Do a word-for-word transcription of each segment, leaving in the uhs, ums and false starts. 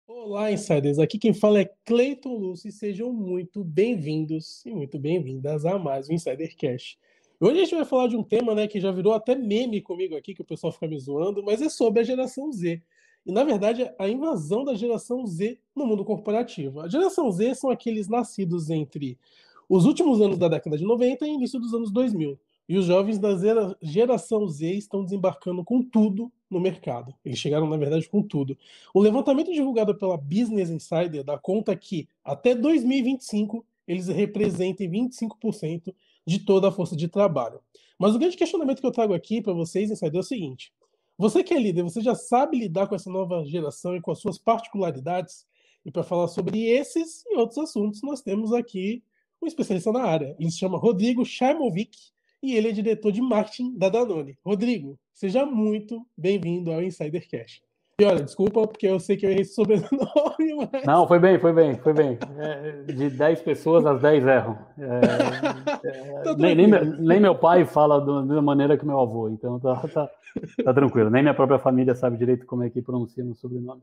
Olá, insiders! Aqui quem fala é Cleiton Lúcio e sejam muito bem-vindos e muito bem-vindas a mais um Insider Cash. Hoje a gente vai falar de um tema, né, que já virou até meme comigo aqui, que o pessoal fica me zoando, mas é sobre a geração Z. E, na verdade, a invasão da geração Z no mundo corporativo. A geração Z são aqueles nascidos entre os últimos anos da década de noventa e início dos anos dois mil. E os jovens da zera- geração Z estão desembarcando com tudo no mercado. Eles chegaram, na verdade, com tudo. O levantamento divulgado pela Business Insider dá conta que, até dois mil e vinte e cinco, eles representem vinte e cinco por cento de toda a força de trabalho. Mas o grande questionamento que eu trago aqui para vocês, Insider, é o seguinte: você que é líder, você já sabe lidar com essa nova geração e com as suas particularidades? E para falar sobre esses e outros assuntos, nós temos aqui um especialista na área. Ele se chama Rodrigo Chaimovic e ele é diretor de marketing da Danone. Rodrigo, seja muito bem-vindo ao Insider Cash. E olha, desculpa, porque eu sei que eu errei esse sobrenome, mas. Não, foi bem, foi bem, foi bem. É, de dez pessoas, as dez erram. É, é, Tá nem, nem, tranquilo. meu, nem meu pai fala do, da maneira que meu avô, então tá, tá, tá tranquilo. Nem minha própria família sabe direito como é que pronuncia meu sobrenome.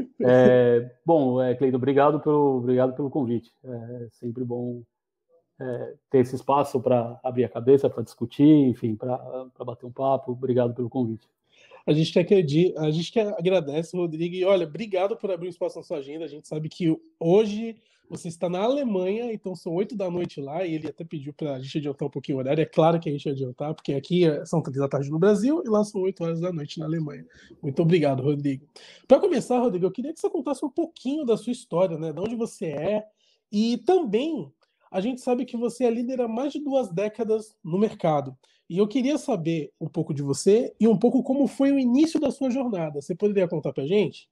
É, bom, é, Cleiton, obrigado pelo, obrigado pelo convite. É sempre bom é, ter esse espaço para abrir a cabeça, para discutir, enfim, para bater um papo. Obrigado pelo convite. A gente que acredita, a gente que agradece, Rodrigo. E olha, obrigado por abrir um espaço na sua agenda. A gente sabe que hoje você está na Alemanha, então são oito da noite lá, e ele até pediu para a gente adiantar um pouquinho o horário. É claro que a gente vai adiantar, porque aqui são três da tarde no Brasil e lá são oito horas da noite na Alemanha. Muito obrigado, Rodrigo. Para começar, Rodrigo, eu queria que você contasse um pouquinho da sua história, né? De onde você é, e também a gente sabe que você é líder há mais de duas décadas no mercado. E eu queria saber um pouco de você e um pouco como foi o início da sua jornada. Você poderia contar pra gente?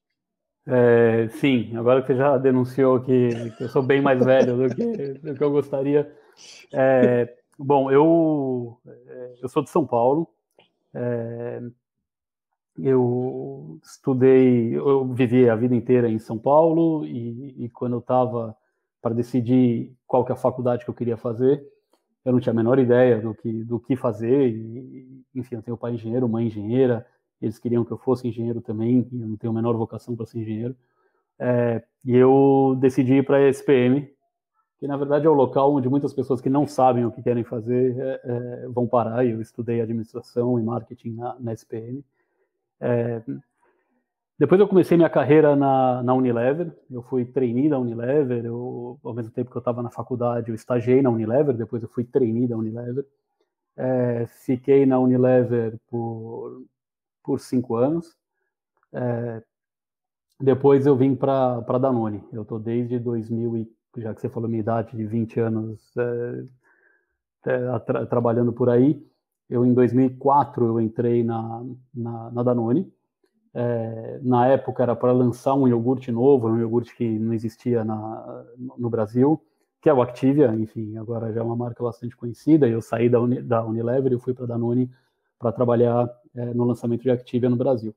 É, sim, agora que você já denunciou que, que eu sou bem mais velho do que, do que eu gostaria. É, bom, eu, eu sou de São Paulo. É, eu estudei, eu vivi a vida inteira em São Paulo e, e quando eu estava para decidir qual que é a faculdade que eu queria fazer, eu não tinha a menor ideia do que, do que fazer. E, enfim, eu tenho pai engenheiro, mãe engenheira, eles queriam que eu fosse engenheiro também, e eu não tenho a menor vocação para ser engenheiro. É, e eu decidi ir para a S P M, que na verdade é o local onde muitas pessoas que não sabem o que querem fazer é, é, vão parar. E eu estudei administração e marketing na, na S P M. É, depois eu comecei minha carreira na, na Unilever. Eu fui trainee da Unilever. Eu, ao mesmo tempo que eu estava na faculdade, eu estagiei na Unilever. Depois eu fui trainee da Unilever. É, fiquei na Unilever por, por cinco anos. É, depois eu vim para a Danone. Eu estou desde dois mil, e, já que você falou minha idade de vinte anos, é, é, tra trabalhando por aí. Eu, em dois mil e quatro, eu entrei na, na, na Danone. É, na época era para lançar um iogurte novo, um iogurte que não existia na, no Brasil, que é o Activia. Enfim, agora já é uma marca bastante conhecida. Eu saí da, Uni, da Unilever e fui para a Danone para trabalhar é, no lançamento de Activia no Brasil.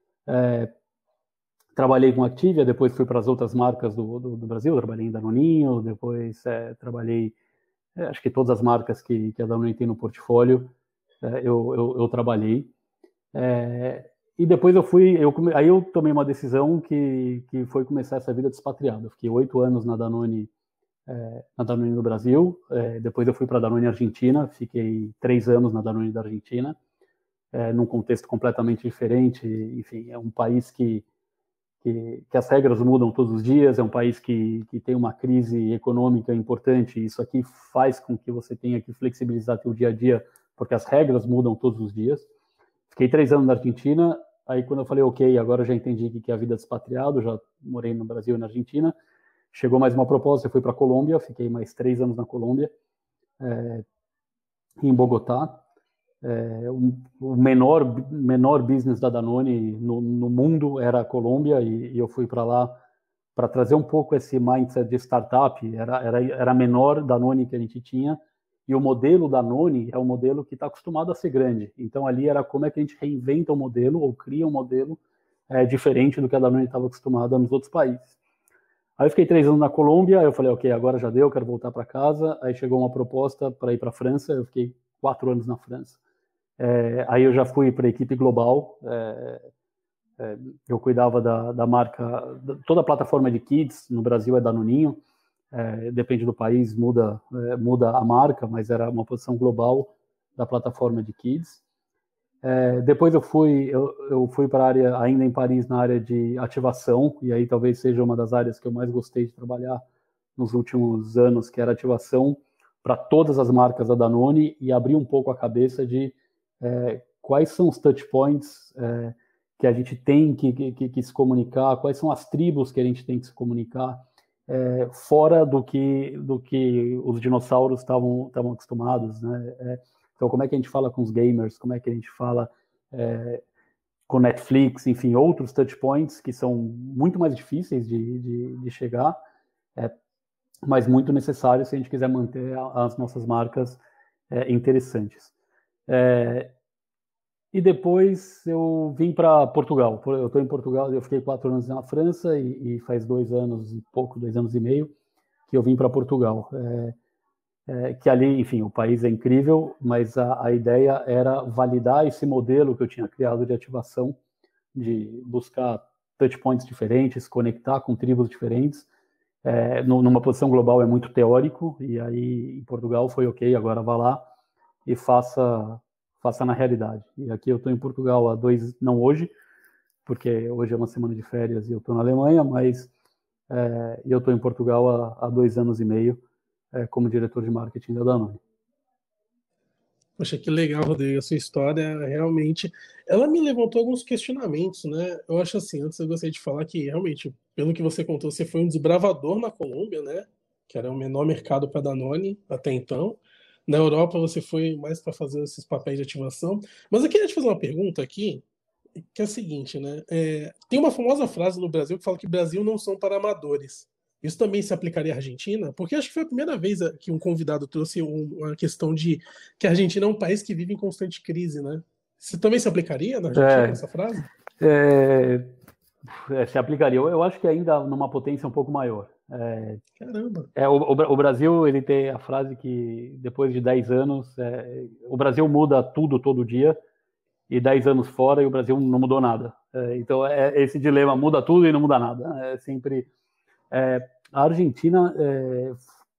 É, trabalhei com Activia, depois fui para as outras marcas do, do, do Brasil, trabalhei em Danoninho, depois é, trabalhei, é, acho que todas as marcas que, que a Danone tem no portfólio, é, eu, eu, eu trabalhei. É, e depois eu fui, eu, aí eu tomei uma decisão que, que foi começar essa vida de expatriado. Eu fiquei oito anos na Danone, é, na Danone no Brasil, é, depois eu fui para a Danone Argentina, fiquei três anos na Danone da Argentina, é, num contexto completamente diferente. Enfim, é um país que Que, que, as regras mudam todos os dias, é um país que, que tem uma crise econômica importante, e isso aqui faz com que você tenha que flexibilizar seu dia a dia, porque as regras mudam todos os dias. Fiquei três anos na Argentina, aí quando eu falei, ok, agora já entendi o que é a vida de expatriado, já morei no Brasil e na Argentina, chegou mais uma proposta, eu fui para a Colômbia, fiquei mais três anos na Colômbia, é, em Bogotá. É, o menor, menor business da Danone no, no mundo era a Colômbia, e, e eu fui para lá para trazer um pouco esse mindset de startup. Era, era, era a menor Danone que a gente tinha, e o modelo Danone é um modelo que está acostumado a ser grande. Então ali era como é que a gente reinventa o modelo ou cria um modelo é, diferente do que a Danone estava acostumada nos outros países. Aí eu fiquei três anos na Colômbia, eu falei, ok, agora já deu, quero voltar para casa. Aí chegou uma proposta para ir para a França, eu fiquei quatro anos na França. É, aí eu já fui para a equipe global, é, É, eu cuidava da, da marca, toda a plataforma de kids, no Brasil é Danoninho, é, depende do país, muda, é, muda a marca, mas era uma posição global da plataforma de kids. É, depois eu fui, eu, eu fui para a área, ainda em Paris, na área de ativação, e aí talvez seja uma das áreas que eu mais gostei de trabalhar nos últimos anos, que era ativação para todas as marcas da Danone, e abrir um pouco a cabeça de é, quais são os touch points é, que a gente tem que, que, que se comunicar, quais são as tribos que a gente tem que se comunicar, é, fora do que, do que os dinossauros estavam estavam acostumados, né? É, então, como é que a gente fala com os gamers, como é que a gente fala é, com Netflix, enfim, outros touch points que são muito mais difíceis de, de, de chegar, é, mas muito necessários se a gente quiser manter as nossas marcas é, interessantes. É, e depois eu vim para Portugal. Eu estou em Portugal, eu fiquei quatro anos na França e, e faz dois anos e pouco, dois anos e meio, que eu vim para Portugal. É, é, que ali, enfim, o país é incrível, mas a, a ideia era validar esse modelo que eu tinha criado de ativação, de buscar touchpoints diferentes, conectar com tribos diferentes. É, numa posição global é muito teórico, e aí em Portugal foi ok, agora vá lá e faça, faça na realidade. E aqui eu estou em Portugal há dois, não hoje, porque hoje é uma semana de férias e eu estou na Alemanha, mas é, eu estou em Portugal há, há dois anos e meio, é, como diretor de marketing da Danone. Poxa, que legal, Rodrigo. A sua história realmente. Ela me levantou alguns questionamentos, né? Eu acho assim, antes eu gostaria de falar que realmente, pelo que você contou, você foi um desbravador na Colômbia, né? Que era o menor mercado para Danone até então. Na Europa você foi mais para fazer esses papéis de ativação. Mas eu queria te fazer uma pergunta aqui, que é a seguinte, né? É, tem uma famosa frase no Brasil que fala que Brasil não são para amadores. Isso também se aplicaria à Argentina? Porque acho que foi a primeira vez que um convidado trouxe uma questão de que a Argentina é um país que vive em constante crise, né? Isso também se aplicaria na Argentina, É, essa frase? é, é, se aplicaria. Eu, eu acho que ainda numa potência um pouco maior. É, Caramba. é, o, o, o Brasil, ele tem a frase que depois de dez anos, é, o Brasil muda tudo todo dia, e dez anos fora e o Brasil não mudou nada. É, então, é esse dilema, muda tudo e não muda nada. É sempre... É, a Argentina... É,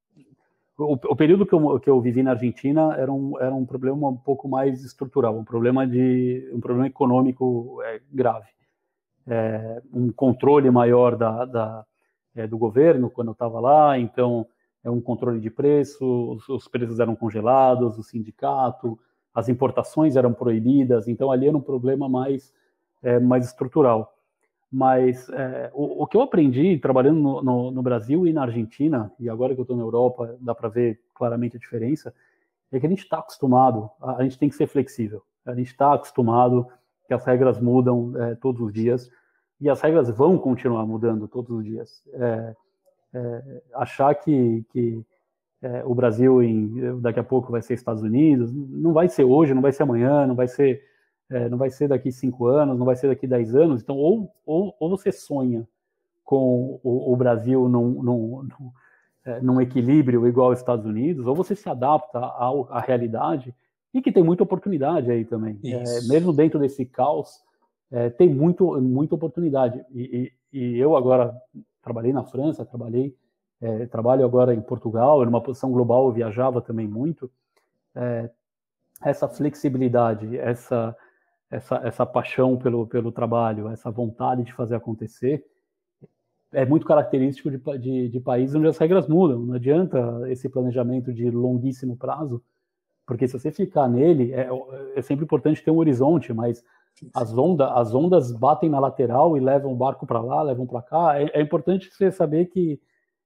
o, o período que eu, que eu vivi na Argentina era um, era um problema um pouco mais estrutural, um problema, de, um problema econômico é, grave. É, um controle maior da, da, é, do governo quando eu estava lá, então é um controle de preço, os, os preços eram congelados, o sindicato, as importações eram proibidas, então ali era um problema mais, é, mais estrutural. Mas é, o, o que eu aprendi trabalhando no, no, no Brasil e na Argentina, e agora que eu estou na Europa, dá para ver claramente a diferença, é que a gente está acostumado, a, a gente tem que ser flexível, a gente está acostumado que as regras mudam é, todos os dias, e as regras vão continuar mudando todos os dias. É, é, achar que, que é, o Brasil em, daqui a pouco vai ser Estados Unidos, não vai ser hoje, não vai ser amanhã, não vai ser, é, não vai ser daqui cinco anos, não vai ser daqui dez anos. Então, ou, ou, ou você sonha com o, o Brasil num, num, num, é, num equilíbrio igual aos Estados Unidos, ou você se adapta ao, à realidade, e que tem muita oportunidade aí também. É, mesmo dentro desse caos, é, tem muito, muita oportunidade. E, e, e eu agora trabalhei na França, trabalhei, é, trabalho agora em Portugal, numa posição global, eu viajava também muito. É, essa flexibilidade, essa, essa, essa paixão pelo, pelo trabalho, essa vontade de fazer acontecer, é muito característico de, de, de países onde as regras mudam. Não adianta esse planejamento de longuíssimo prazo, porque se você ficar nele, é, é sempre importante ter um horizonte, mas as, onda, as ondas batem na lateral e levam o barco para lá, levam para cá. É, é importante você saber que,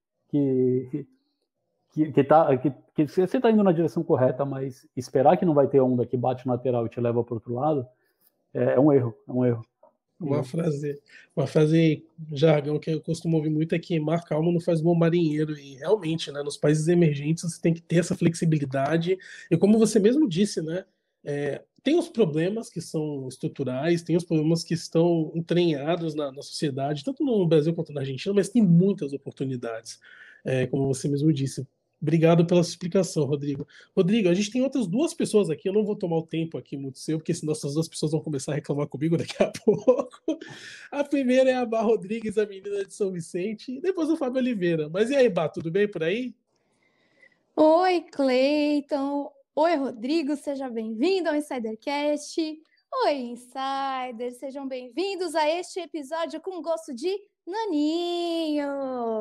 que, que, que, tá, que, que você está indo na direção correta, mas esperar que não vai ter onda que bate na lateral e te leva para o outro lado, é, é um erro, é um erro. Uma frase, uma frase jargão que eu costumo ouvir muito é que mar calmo não faz bom marinheiro. E realmente, né, nos países emergentes você tem que ter essa flexibilidade. E como você mesmo disse, né, é, tem os problemas que são estruturais, tem os problemas que estão entranhados na, na sociedade, tanto no Brasil quanto na Argentina, mas tem muitas oportunidades. É, como você mesmo disse. Obrigado pela sua explicação, Rodrigo. Rodrigo, a gente tem outras duas pessoas aqui, eu não vou tomar o tempo aqui muito seu, porque senão essas duas pessoas vão começar a reclamar comigo daqui a pouco. A primeira é a Bá Rodrigues, a menina de São Vicente, e depois o Fábio Oliveira. Mas e aí, Bá, tudo bem por aí? Oi, Cleiton. Oi, Rodrigo, seja bem-vindo ao InsiderCast. Oi, Insiders, sejam bem-vindos a este episódio com gosto de naninho.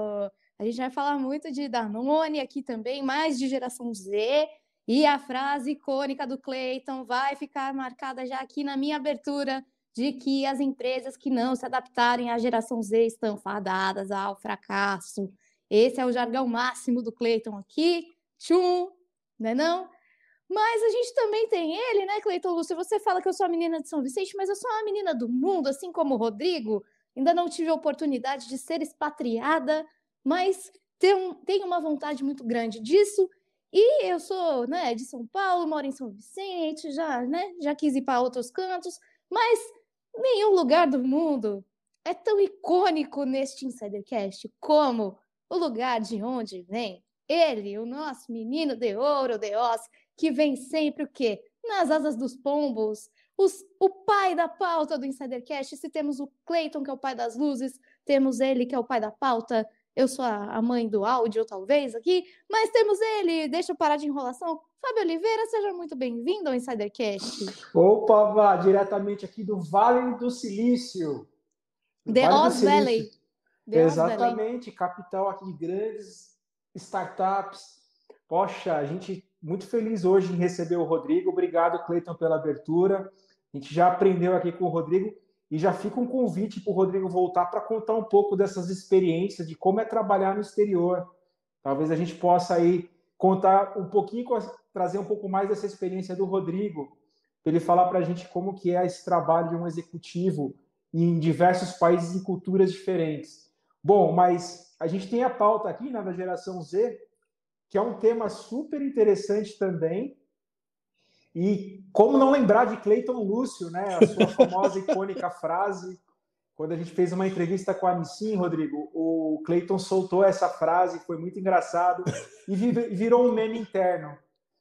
A gente vai falar muito de Danone aqui também, mais de geração Z. E a frase icônica do Cleiton vai ficar marcada já aqui na minha abertura de que as empresas que não se adaptarem à geração Z estão fadadas ao fracasso. Esse é o jargão máximo do Cleiton aqui. Tchum, né não? Mas a gente também tem ele, né, Cleiton Lúcio? Você fala que eu sou a menina de São Vicente, mas eu sou uma menina do mundo, assim como o Rodrigo. Ainda não tive a oportunidade de ser expatriada, mas tenho, tenho uma vontade muito grande disso. E eu sou, né, de São Paulo, moro em São Vicente, já, né, já quis ir para outros cantos, mas nenhum lugar do mundo é tão icônico neste InsiderCast como o lugar de onde vem ele, o nosso menino de ouro, de oz, que vem sempre o quê? Nas asas dos pombos. Os, o pai da pauta do InsiderCast. Se temos o Cleiton, que é o pai das luzes, temos ele, que é o pai da pauta. Eu sou a, a mãe do áudio, talvez, aqui. Mas temos ele, deixa eu parar de enrolação. Fábio Oliveira, seja muito bem-vindo ao InsiderCast. Opa, Vá, diretamente aqui do Vale do Silício. The vale Oz do Valley. Silício. The Exatamente, Oz Valley. Capital aqui de grandes startups. Poxa, a gente muito feliz hoje em receber o Rodrigo. Obrigado, Cleiton, pela abertura. A gente já aprendeu aqui com o Rodrigo e já fica um convite para o Rodrigo voltar para contar um pouco dessas experiências, de como é trabalhar no exterior. Talvez a gente possa aí contar um pouquinho, trazer um pouco mais dessa experiência do Rodrigo, para ele falar para a gente como que é esse trabalho de um executivo em diversos países e culturas diferentes. Bom, mas a gente tem a pauta aqui, né, da geração Z, que é um tema super interessante também. E como não lembrar de Cleiton Lúcio, né, a sua famosa icônica frase, quando a gente fez uma entrevista com a Nissin, Rodrigo, o Cleiton soltou essa frase, foi muito engraçado, e virou um meme interno.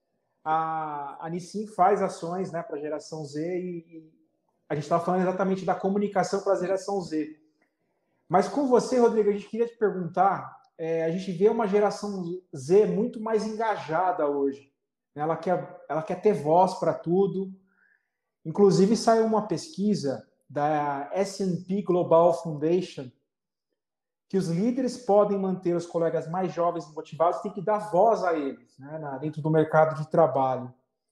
A, a Nissin faz ações, né, para a geração Z e, e a gente estava falando exatamente da comunicação para a geração Z. Mas com você, Rodrigo, a gente queria te perguntar, é, a gente vê uma geração Z muito mais engajada hoje. Ela quer, ela quer ter voz para tudo. Inclusive, saiu uma pesquisa da S and P Global Foundation que os líderes podem manter os colegas mais jovens motivados, tem que dar voz a eles, né, dentro do mercado de trabalho.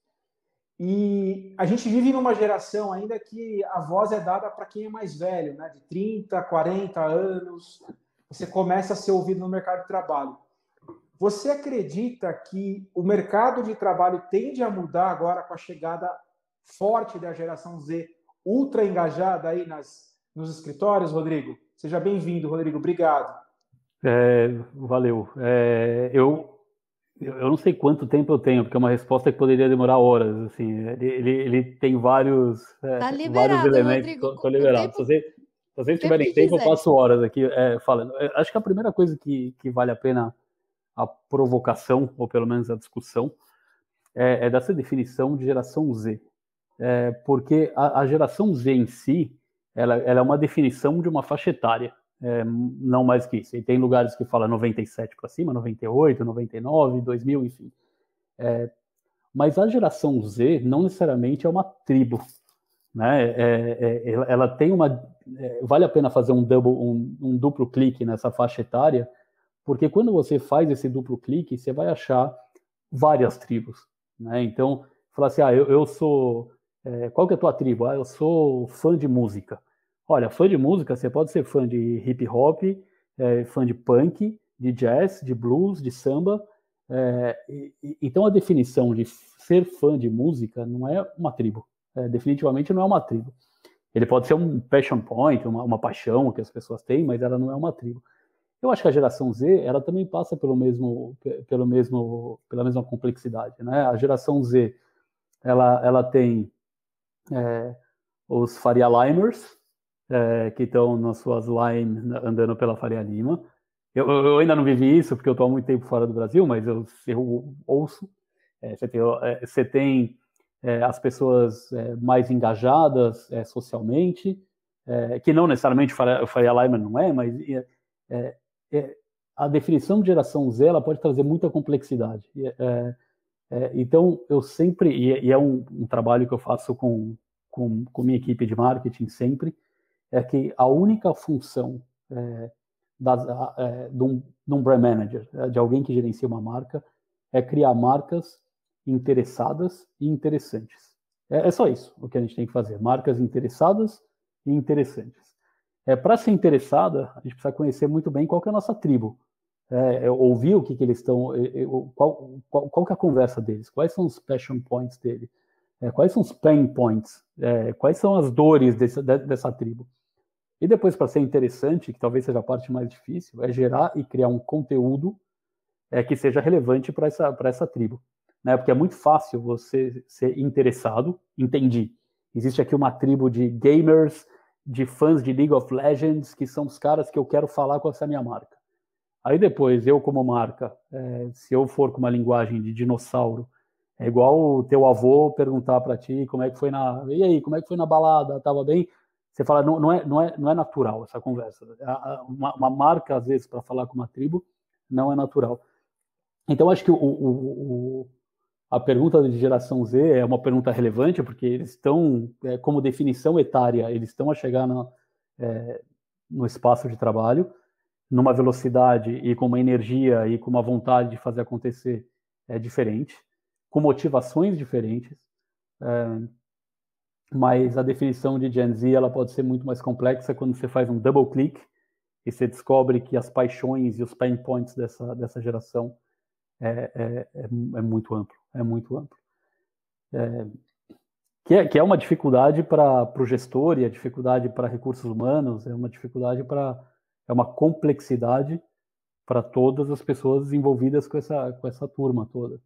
E a gente vive numa geração ainda que a voz é dada para quem é mais velho, né, de trinta, quarenta anos. Você começa a ser ouvido no mercado de trabalho. Você acredita que o mercado de trabalho tende a mudar agora com a chegada forte da geração Z, ultra engajada aí nas, nos escritórios, Rodrigo? Seja bem-vindo, Rodrigo. Obrigado. É, valeu. É, eu Eu não sei quanto tempo eu tenho, porque é uma resposta que poderia demorar horas. Assim, ele, ele, ele tem vários, é, Tá vários liberado, elementos. Rodrigo. Estou liberado. Tempo, se, você, se vocês tempo tiverem que tempo, eu quiser. passo horas aqui é, falando. Eu acho que a primeira coisa que, que vale a pena a provocação, ou pelo menos a discussão, é, é dessa definição de geração Z. É, porque a, a geração Z em si, ela, ela é uma definição de uma faixa etária. É, não mais que isso. E tem lugares que fala noventa e sete para cima, noventa e oito, noventa e nove, dois mil, enfim. É, mas a geração Z não necessariamente é uma tribo, né? É, é, ela tem uma, é, vale a pena fazer um, double, um, um duplo clique nessa faixa etária, porque quando você faz esse duplo clique, você vai achar várias tribos, né? Então, falar assim, ah, eu, eu sou, é, qual que é a tua tribo? Ah, eu sou fã de música. Olha, fã de música, você pode ser fã de hip hop, é, fã de punk, de jazz, de blues, de samba. É, e, e, então a definição de ser fã de música não é uma tribo. É, definitivamente não é uma tribo. Ele pode ser um passion point, uma, uma paixão que as pessoas têm, mas ela não é uma tribo. Eu acho que a geração Z, ela também passa pelo mesmo, pelo mesmo, pela mesma complexidade, né? A geração Z, ela, ela tem é, os Faria Limers, É, que estão nas suas lines andando pela Faria Lima. eu, eu ainda não vivi isso, porque eu estou há muito tempo fora do Brasil, mas eu, eu ouço. É, você tem, é, você tem é, as pessoas é, mais engajadas é, socialmente, é, que não necessariamente o Faria Limer não é, mas é, é, a definição de geração Z ela pode trazer muita complexidade. É, é, então, eu sempre, e, e é um, um trabalho que eu faço com, com, com minha equipe de marketing sempre, é que a única função é, das, é, de, um, de um brand manager, de alguém que gerencia uma marca, é criar marcas interessadas e interessantes. É, é só isso o que a gente tem que fazer, marcas interessadas e interessantes. É, para ser interessada, a gente precisa conhecer muito bem qual que é a nossa tribo. É, ouvir o que, que eles estão, qual, qual, qual que é a conversa deles, quais são os passion points dele, é, quais são os pain points, é, quais são as dores desse, dessa tribo. E depois, para ser interessante, que talvez seja a parte mais difícil, é gerar e criar um conteúdo é, que seja relevante para essa, para essa tribo. Né? Porque é muito fácil você ser interessado, entendi. Existe aqui uma tribo de gamers, de fãs de League of Legends, que são os caras que eu quero falar com essa minha marca. Aí depois, eu como marca, é, se eu for com uma linguagem de dinossauro, é igual o teu avô perguntar para ti como é que foi na... E aí, como é que foi na balada? Tava bem? Você fala, não, não, é, não, é, não é natural essa conversa. Uma, uma marca, às vezes, para falar com uma tribo, não é natural. Então, acho que o, o, o, a pergunta de geração Z é uma pergunta relevante, porque eles estão, é, como definição etária, eles estão a chegar na, é, no espaço de trabalho, numa velocidade e com uma energia e com uma vontade de fazer acontecer é diferente, com motivações diferentes, é, mas a definição de Gen Z ela pode ser muito mais complexa quando você faz um double click e você descobre que as paixões e os pain points dessa, dessa geração é, é, é, é muito amplo, é muito amplo. É, que, é, que é uma dificuldade para o gestor e a dificuldade para recursos humanos, é uma dificuldade para é uma complexidade para todas as pessoas envolvidas com essa, com essa turma toda,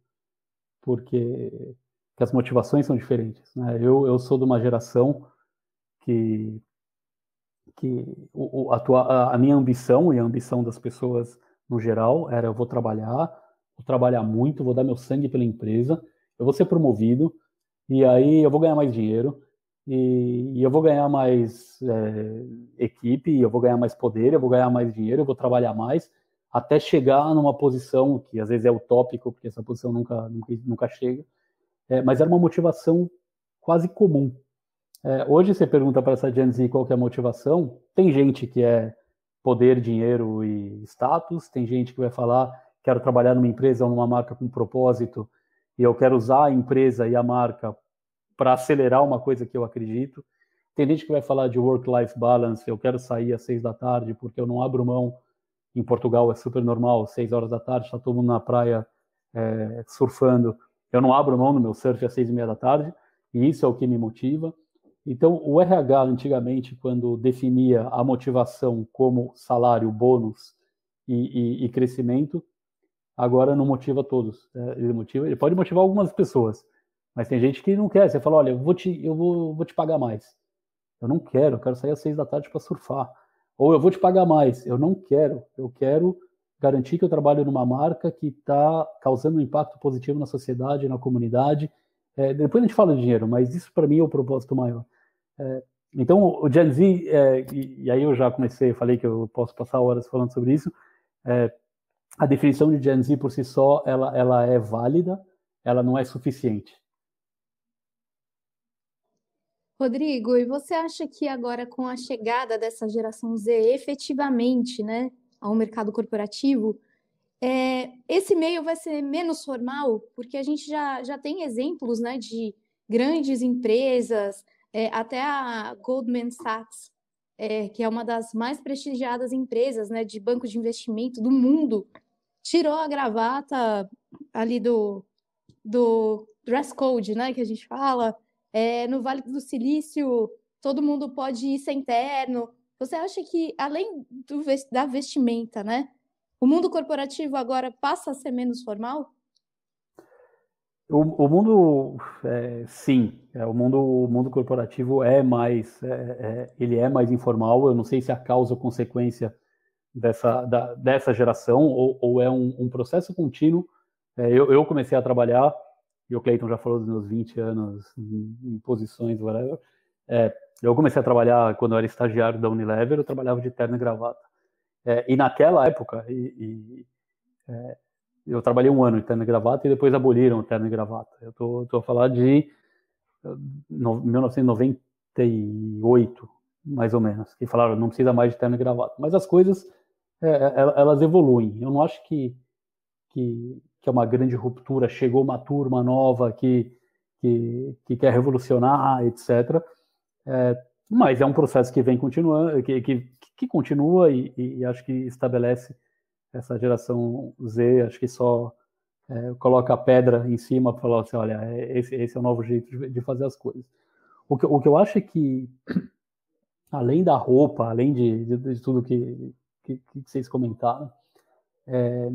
porque que as motivações são diferentes. Né? Eu, eu sou de uma geração que, que o, a, tua, a minha ambição e a ambição das pessoas no geral era eu vou trabalhar, vou trabalhar muito, vou dar meu sangue pela empresa, eu vou ser promovido e aí eu vou ganhar mais dinheiro, E, e eu vou ganhar mais é, equipe, eu vou ganhar mais poder, eu vou ganhar mais dinheiro, eu vou trabalhar mais, até chegar numa posição que às vezes é utópico, porque essa posição nunca, nunca, nunca chega, é, mas era uma motivação quase comum. É, hoje você pergunta para essa Gen Z qual que é a motivação, tem gente que é poder, dinheiro e status, tem gente que vai falar, quero trabalhar numa empresa ou numa marca com propósito, e eu quero usar a empresa e a marca para acelerar uma coisa que eu acredito. Tem gente que vai falar de work-life balance, eu quero sair às seis da tarde porque eu não abro mão. Em Portugal é super normal, seis horas da tarde, está todo mundo na praia é, surfando. Eu não abro mão no meu surf às seis e meia da tarde, e isso é o que me motiva. Então, o R H, antigamente, quando definia a motivação como salário, bônus e, e, e crescimento, agora não motiva todos. Né? Ele, motiva, ele pode motivar algumas pessoas, mas tem gente que não quer. Você fala, olha, eu vou te, eu vou, vou te pagar mais. Eu não quero, eu quero sair às seis da tarde para surfar. Ou eu vou te pagar mais. Eu não quero. Eu quero garantir que eu trabalho numa marca que está causando um impacto positivo na sociedade, na comunidade. É, depois a gente fala de dinheiro, mas isso para mim é o propósito maior. É, então, o Gen Z, é, e, e aí eu já comecei, falei que eu posso passar horas falando sobre isso, é, a definição de Gen Z por si só, ela, ela é válida, ela não é suficiente. Rodrigo, e você acha que agora com a chegada dessa geração Z efetivamente, né, ao mercado corporativo, é, esse meio vai ser menos formal? Porque a gente já, já tem exemplos, né, de grandes empresas, é, até a Goldman Sachs, é, que é uma das mais prestigiadas empresas, né, de banco de investimento do mundo, tirou a gravata ali do, do dress code, né, que a gente fala. É, no Vale do Silício, todo mundo pode ir sem terno. Você acha que, além do, da vestimenta, né, o mundo corporativo agora passa a ser menos formal? O, o mundo, é, sim, é, o, mundo, o mundo corporativo é mais, é, é, ele é mais informal. Eu não sei se a causa ou consequência dessa, da, dessa geração, ou, ou é um, um processo contínuo. É, eu, eu comecei a trabalhar, e o Clayton já falou dos meus vinte anos em, em posições, whatever. É, eu comecei a trabalhar quando eu era estagiário da Unilever, eu trabalhava de terno e gravata. É, e naquela época, e, e, é, eu trabalhei um ano de terno e gravata e depois aboliram o terno e gravata. Eu tô, tô a falar de no, mil novecentos e noventa e oito, mais ou menos, que falaram não precisa mais de terno e gravata. Mas as coisas, é, elas evoluem. Eu não acho que, que, que é uma grande ruptura, chegou uma turma nova que, que, que quer revolucionar, etcétera. É, mas é um processo que vem continuando, que, que, que continua e, e acho que estabelece essa geração Z, acho que só é, coloca a pedra em cima para falar assim, olha, esse, esse é o novo jeito de, de fazer as coisas. O que, o que eu acho é que, além da roupa, além de, de, de tudo que, que, que vocês comentaram, é,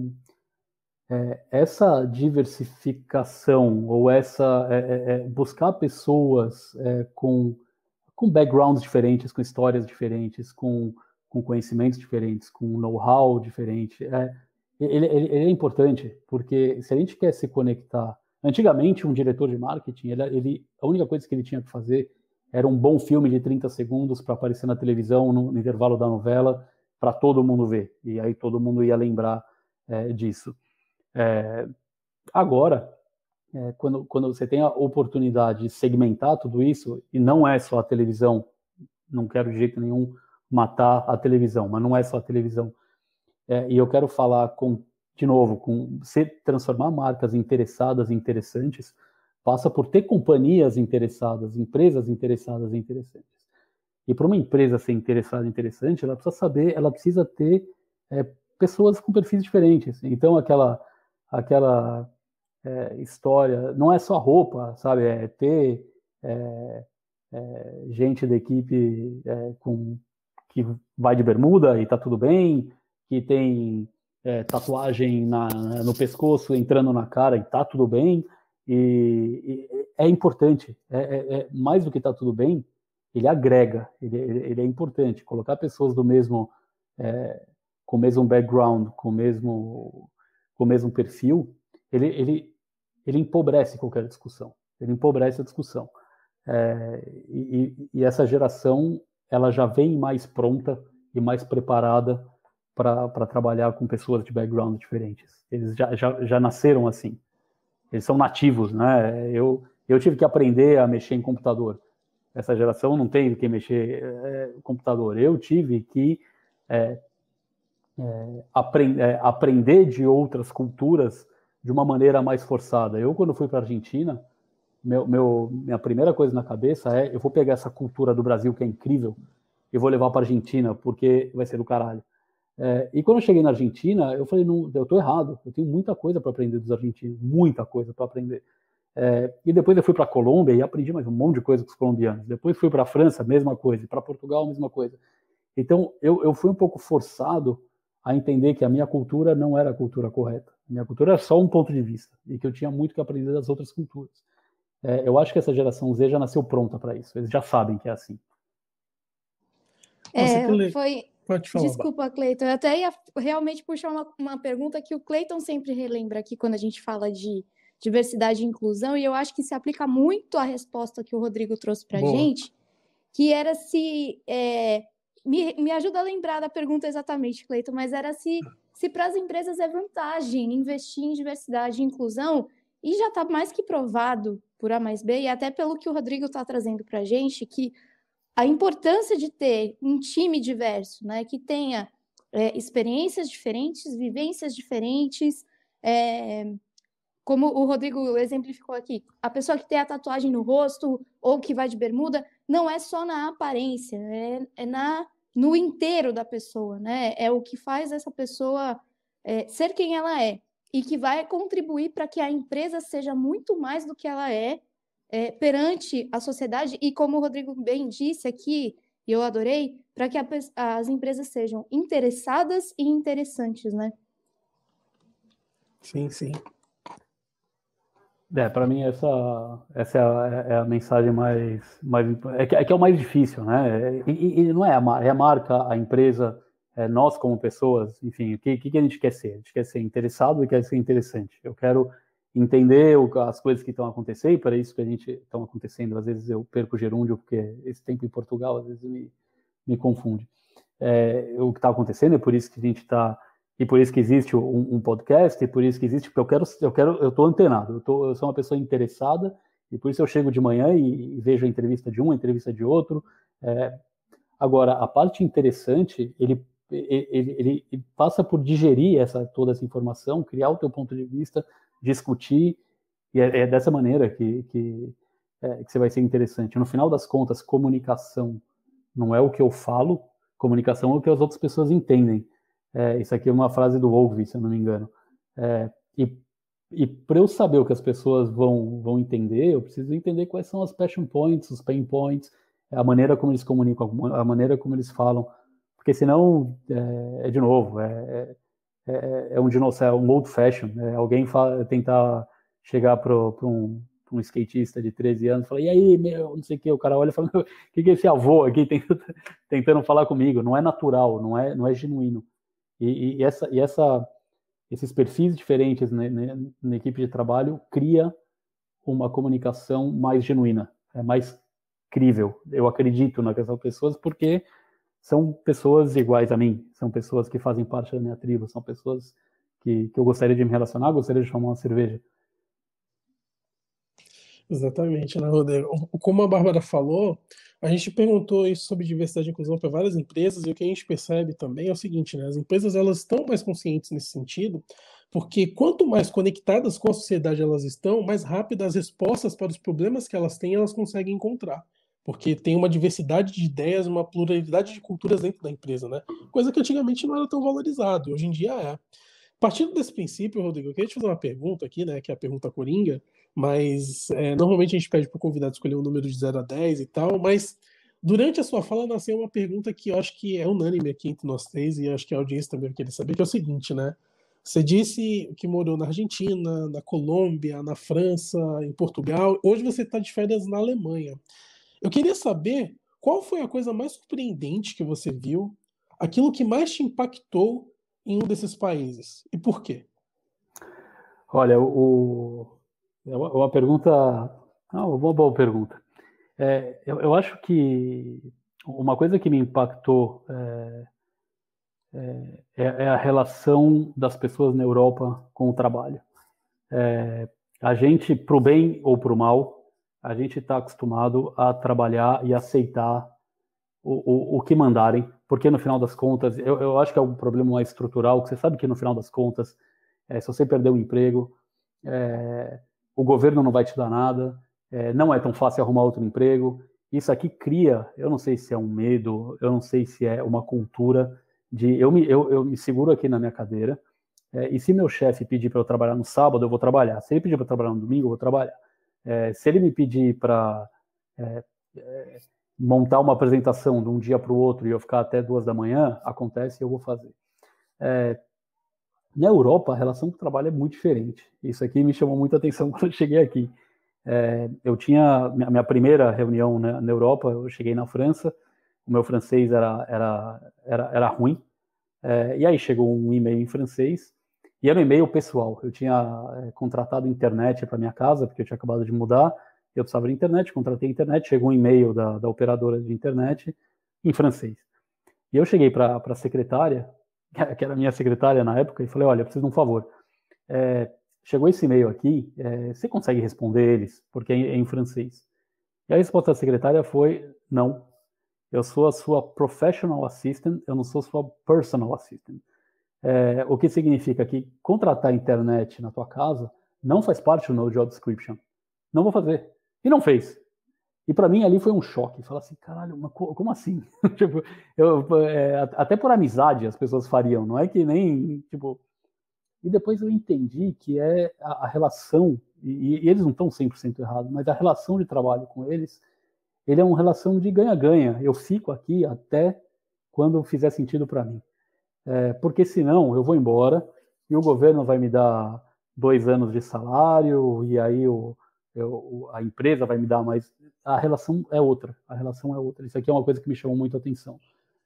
é, essa diversificação ou essa é, é, buscar pessoas é, com, com backgrounds diferentes, com histórias diferentes, com, com conhecimentos diferentes, com know-how diferente, é, ele, ele, ele é importante, porque se a gente quer se conectar... Antigamente, um diretor de marketing, ele, ele, a única coisa que ele tinha que fazer era um bom filme de trinta segundos para aparecer na televisão, no, no intervalo da novela, para todo mundo ver. E aí todo mundo ia lembrar é, disso. É, agora, é, quando, quando você tem a oportunidade de segmentar tudo isso, e não é só a televisão, não quero de jeito nenhum matar a televisão, mas não é só a televisão. É, e eu quero falar, com, de novo, com se transformar marcas interessadas e interessantes, passa por ter companhias interessadas, empresas interessadas e interessantes. E para uma empresa ser interessada e interessante, ela precisa saber, ela precisa ter é, pessoas com perfis diferentes. Então, aquela, aquela é, história, não é só roupa, sabe? É ter é, é, gente da equipe é, com, que vai de bermuda e tá tudo bem, que tem é, tatuagem na, no pescoço entrando na cara e tá tudo bem. E, e é importante, é, é, é mais do que tá tudo bem, ele agrega, ele, ele, ele é importante. Colocar pessoas do mesmo, é, com o mesmo background, com o mesmo, com o mesmo perfil, ele, ele, ele empobrece qualquer discussão, ele empobrece a discussão. É, e, e essa geração, ela já vem mais pronta e mais preparada para trabalhar com pessoas de background diferentes. Eles já, já, já nasceram assim. Eles são nativos, né? Eu, eu tive que aprender a mexer em computador. Essa geração não tem que mexer é, em computador. Eu tive que é, é, aprend, é, aprender de outras culturas de uma maneira mais forçada. Eu, quando fui para a Argentina, meu, meu, minha primeira coisa na cabeça é eu vou pegar essa cultura do Brasil, que é incrível, e vou levar para a Argentina, porque vai ser do caralho. É, e quando eu cheguei na Argentina, eu falei, não, eu estou errado, eu tenho muita coisa para aprender dos argentinos, muita coisa para aprender. É, e depois eu fui para a Colômbia e aprendi mais um monte de coisa com os colombianos. Depois fui para a França, mesma coisa. Para Portugal, mesma coisa. Então, eu, eu fui um pouco forçado a entender que a minha cultura não era a cultura correta. A minha cultura era só um ponto de vista e que eu tinha muito que aprender das outras culturas. É, eu acho que essa geração Z já nasceu pronta para isso. Eles já sabem que é assim. É, Nossa, foi... Pode falar. Desculpa, Cleiton. Eu até ia realmente puxar uma, uma pergunta que o Cleiton sempre relembra aqui quando a gente fala de diversidade e inclusão, e eu acho que se aplica muito à resposta que o Rodrigo trouxe para a gente, que era se... É, me, me ajuda a lembrar da pergunta exatamente, Cleiton, mas era se, se para as empresas é vantagem investir em diversidade e inclusão, e já está mais que provado por A mais B, e até pelo que o Rodrigo está trazendo para a gente, que a importância de ter um time diverso, né, que tenha é, experiências diferentes, vivências diferentes, é, como o Rodrigo exemplificou aqui, a pessoa que tem a tatuagem no rosto ou que vai de bermuda, não é só na aparência, é, é na, no inteiro da pessoa, né? É o que faz essa pessoa é, ser quem ela é e que vai contribuir para que a empresa seja muito mais do que ela é, é perante a sociedade e, como o Rodrigo bem disse aqui, e eu adorei, para que a, as empresas sejam interessadas e interessantes, né? Sim, sim. É, para mim essa, essa é, a, é a mensagem mais, mais é, que, é que é o mais difícil, né? E, e não é a, é a marca, a empresa, é, nós como pessoas, enfim, o que, que a gente quer ser? A gente quer ser interessado e quer ser interessante. Eu quero entender o, as coisas que estão acontecendo, e para isso que a gente estão acontecendo. Às vezes eu perco o gerúndio, porque esse tempo em Portugal às vezes me, me confunde. É, o que está acontecendo, é por isso que a gente está, e por isso que existe um, um podcast, e por isso que existe, porque eu quero, eu quero, eu estou antenado, eu, tô, eu sou uma pessoa interessada, e por isso eu chego de manhã e, e vejo a entrevista de um, a entrevista de outro. É, agora, a parte interessante, ele, ele, ele, ele passa por digerir essa, toda essa informação, criar o teu ponto de vista, discutir, e é, é dessa maneira que, que, é, que você vai ser interessante. No final das contas, comunicação não é o que eu falo, comunicação é o que as outras pessoas entendem. É, isso aqui é uma frase do Ogilvy, se eu não me engano. É, e e para eu saber o que as pessoas vão, vão entender, eu preciso entender quais são as passion points, os pain points, a maneira como eles comunicam, a maneira como eles falam, porque senão, é, é de novo, é, é, é um dinossauro, um old fashion, né? Alguém fala, tentar chegar para um, um skatista de treze anos e falar, e aí, meu, não sei o que, o cara olha e fala, o que, que é esse avô aqui tentando, tentando falar comigo? Não é natural, não é, não é genuíno. E, e, essa, e essa, esses perfis diferentes, né, né, na equipe de trabalho cria uma comunicação mais genuína, é mais crível. Eu acredito naquelas pessoas porque são pessoas iguais a mim, são pessoas que fazem parte da minha tribo, são pessoas que, que eu gostaria de me relacionar, gostaria de tomar uma cerveja. Exatamente, né, Rodrigo? Como a Bárbara falou, a gente perguntou isso sobre diversidade e inclusão para várias empresas, e o que a gente percebe também é o seguinte, né? As empresas elas estão mais conscientes nesse sentido, porque quanto mais conectadas com a sociedade elas estão, mais rápidas as respostas para os problemas que elas têm elas conseguem encontrar. Porque tem uma diversidade de ideias, uma pluralidade de culturas dentro da empresa, né? Coisa que antigamente não era tão valorizado, hoje em dia é. Partindo desse princípio, Rodrigo, eu queria te fazer uma pergunta aqui, né, que é a pergunta coringa, mas é, normalmente a gente pede para o convidado escolher um número de zero a dez e tal, mas durante a sua fala nasceu uma pergunta que eu acho que é unânime aqui entre nós três, e acho que a audiência também vai querer saber, que é o seguinte, né? Você disse que morou na Argentina, na Colômbia, na França, em Portugal, hoje você está de férias na Alemanha. Eu queria saber qual foi a coisa mais surpreendente que você viu, aquilo que mais te impactou em um desses países, e por quê? Olha, o, é uma pergunta, ah, uma boa pergunta. É, eu, eu acho que uma coisa que me impactou é, é, é a relação das pessoas na Europa com o trabalho. É, a gente, pro bem ou pro mal, a gente está acostumado a trabalhar e aceitar o, o, o que mandarem, porque no final das contas, eu, eu acho que é um problema mais estrutural, que você sabe que no final das contas, é, se você perder o emprego, é, o governo não vai te dar nada, é, não é tão fácil arrumar outro emprego. Isso aqui cria, eu não sei se é um medo, eu não sei se é uma cultura de, eu me, eu, eu me seguro aqui na minha cadeira, é, e se meu chefe pedir para eu trabalhar no sábado, eu vou trabalhar. Se ele pedir para trabalhar no domingo, eu vou trabalhar. É, se ele me pedir para é, é, montar uma apresentação de um dia para o outro e eu ficar até duas da manhã, acontece e eu vou fazer. É, na Europa, a relação com o trabalho é muito diferente. Isso aqui me chamou muita atenção quando eu cheguei aqui. É, eu tinha a minha primeira reunião, né, na Europa, eu cheguei na França, o meu francês era, era, era, era ruim, é, e aí chegou um e-mail em francês, e era um e-mail pessoal. Eu tinha é, contratado internet para minha casa, porque eu tinha acabado de mudar, eu precisava de internet, contratei internet, chegou um e-mail da, da operadora de internet em francês. E eu cheguei para a secretária, que era a minha secretária na época, e falei, olha, eu preciso de um favor. É, chegou esse e-mail aqui, é, você consegue responder eles? Porque é em, é em francês. E a resposta da secretária foi, não, eu sou a sua professional assistant, eu não sou a sua personal assistant. É, o que significa que contratar internet na tua casa não faz parte do meu job description. Não vou fazer. E não fez. E para mim ali foi um choque. Falar assim, caralho, mas como assim? tipo, eu, é, até por amizade as pessoas fariam, não é que nem, tipo... E depois eu entendi que é a, a relação, e, e eles não estão cem por cento errados, mas a relação de trabalho com eles, ele é uma relação de ganha-ganha. Eu fico aqui até quando fizer sentido para mim. É, porque senão eu vou embora e o governo vai me dar dois anos de salário e aí o, eu, a empresa vai me dar mais... A relação é outra, a relação é outra. Isso aqui é uma coisa que me chamou muito a atenção.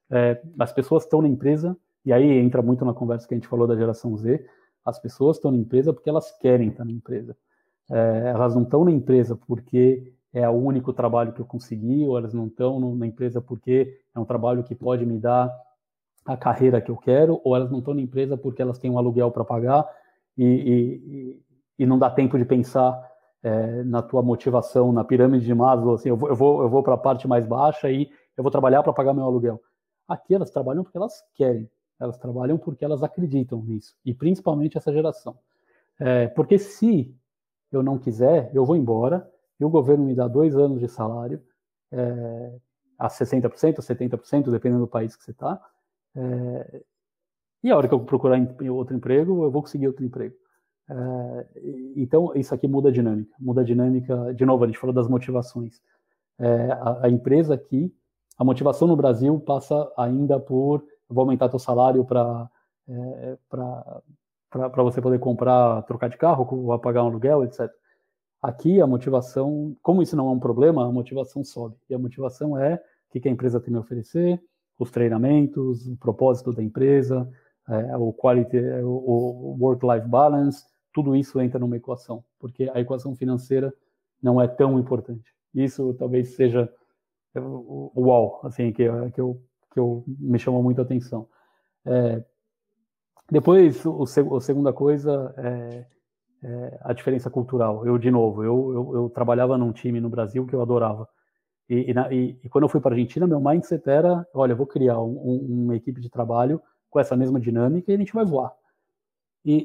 É, as pessoas estão na empresa, e aí entra muito na conversa que a gente falou da geração Z, as pessoas estão na empresa porque elas querem estar na empresa. É, elas não estão na empresa porque é o único trabalho que eu consegui, ou elas não estão na empresa porque é um trabalho que pode me dar a carreira que eu quero, ou elas não estão na empresa porque elas têm um aluguel para pagar e, e, e não dá tempo de pensar é, na tua motivação, na pirâmide de Maslow, assim, eu vou, eu vou, eu vou para a parte mais baixa e eu vou trabalhar para pagar meu aluguel. Aqui elas trabalham porque elas querem, elas trabalham porque elas acreditam nisso, e principalmente essa geração. É, porque se eu não quiser, eu vou embora, e o governo me dá dois anos de salário, é, a sessenta por cento, setenta por cento, dependendo do país que você está, é, e a hora que eu procurar outro emprego, eu vou conseguir outro emprego. É, então, isso aqui muda a dinâmica. Muda a dinâmica, de novo, a gente falou das motivações. É, a, a empresa aqui, a motivação no Brasil passa ainda por, vou aumentar teu salário para é, para você poder comprar, trocar de carro, ou pagar um aluguel, etcétera. Aqui a motivação, como isso não é um problema, a motivação sobe. E a motivação é o que a empresa tem a me oferecer, os treinamentos, o propósito da empresa, é, o quality, o, o work-life balance, tudo isso entra numa equação, porque a equação financeira não é tão importante. Isso talvez seja o uau, assim, que, que, eu, que eu me chamou muito a atenção. É, depois, o, a segunda coisa é, é a diferença cultural. Eu, de novo, eu, eu, eu trabalhava num time no Brasil que eu adorava. E, e, na, e, e quando eu fui para a Argentina, meu mindset era, olha, eu vou criar um, um, uma equipe de trabalho com essa mesma dinâmica e a gente vai voar. E,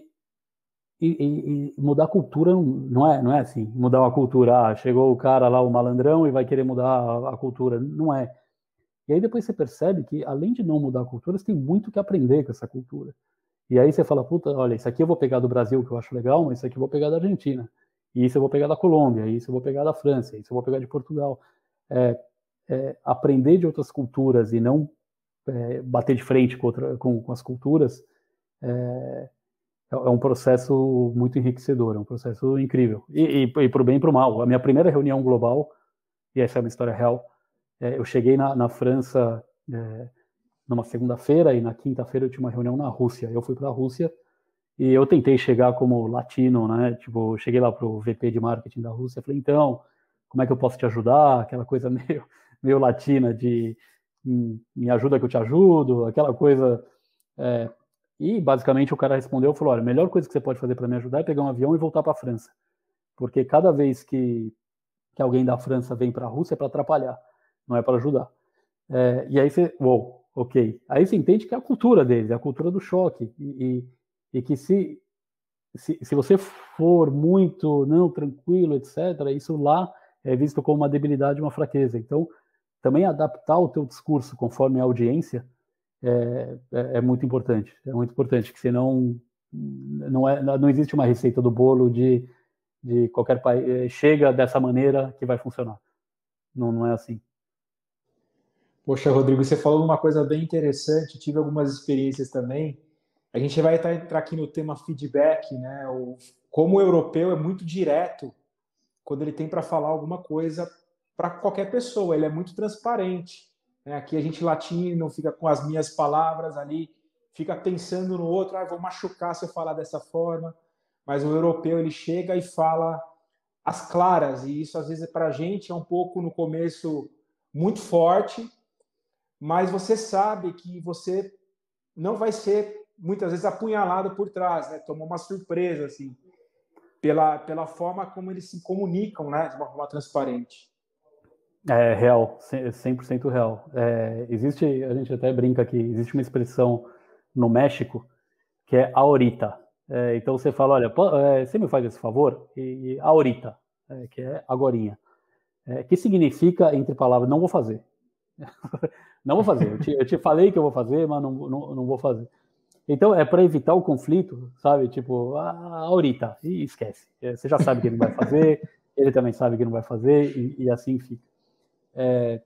e, e mudar a cultura não é, não é assim, mudar uma cultura, ah, chegou o cara lá, o malandrão, e vai querer mudar a, a cultura. Não é. E aí depois você percebe que, além de não mudar a cultura, você tem muito que aprender com essa cultura. E aí você fala, puta, olha, isso aqui eu vou pegar do Brasil, que eu acho legal, mas isso aqui eu vou pegar da Argentina. E isso eu vou pegar da Colômbia, isso eu vou pegar da França, isso eu vou pegar de Portugal. É, é, aprender de outras culturas e não é, bater de frente com, outra, com, com as culturas é, é um processo muito enriquecedor, é um processo incrível. E, e, e para o bem e para o mal. A minha primeira reunião global, e essa é uma história real, é, eu cheguei na, na França é, numa segunda-feira e na quinta-feira eu tinha uma reunião na Rússia. Eu fui para a Rússia e eu tentei chegar como latino, né? Tipo, cheguei lá para o V P de marketing da Rússia, falei, então, como é que eu posso te ajudar? Aquela coisa meio, meio latina de me ajuda que eu te ajudo, aquela coisa. É, e basicamente o cara respondeu, falou, olha, a melhor coisa que você pode fazer para me ajudar é pegar um avião e voltar para a França, porque cada vez que, que alguém da França vem para a Rússia é para atrapalhar, não é para ajudar. É, e aí você, uou, ok. Aí você entende que é a cultura deles, é a cultura do choque, e, e, e que se, se, se você for muito, não, tranquilo, etcétera, isso lá é visto como uma debilidade, uma fraqueza. Então, também adaptar o teu discurso conforme a audiência é, é, é muito importante. É muito importante, que senão não, é, não existe uma receita do bolo de, de qualquer país. Chega dessa maneira que vai funcionar. Não, não é assim. Poxa, Rodrigo, você falou uma coisa bem interessante, tive algumas experiências também. A gente vai entrar aqui no tema feedback, né? O, como o europeu é muito direto quando ele tem para falar alguma coisa para qualquer pessoa, ele é muito transparente. Né? Aqui a gente latino fica com as minhas palavras ali, fica pensando no outro, ah, vou machucar se eu falar dessa forma. Mas o europeu, ele chega e fala as claras, e isso às vezes para a gente é um pouco no começo muito forte, mas você sabe que você não vai ser muitas vezes apunhalado por trás, né? Toma uma surpresa assim, pela pela forma como eles se comunicam, né? De uma forma transparente. É real, cem por cento real. É, existe, a gente até brinca aqui, existe uma expressão no México que é ahorita. É, então você fala, olha, pô, é, você me faz esse favor? E, e ahorita, é, que é agorinha. É, que significa, entre palavras, não vou fazer. Não vou fazer. Eu te, eu te falei que eu vou fazer, mas não, não, não vou fazer. Então, é para evitar o conflito, sabe? Tipo, ah, ahorita, e esquece. Você já sabe que ele não vai fazer, ele também sabe que não vai fazer, e, e assim fica. É,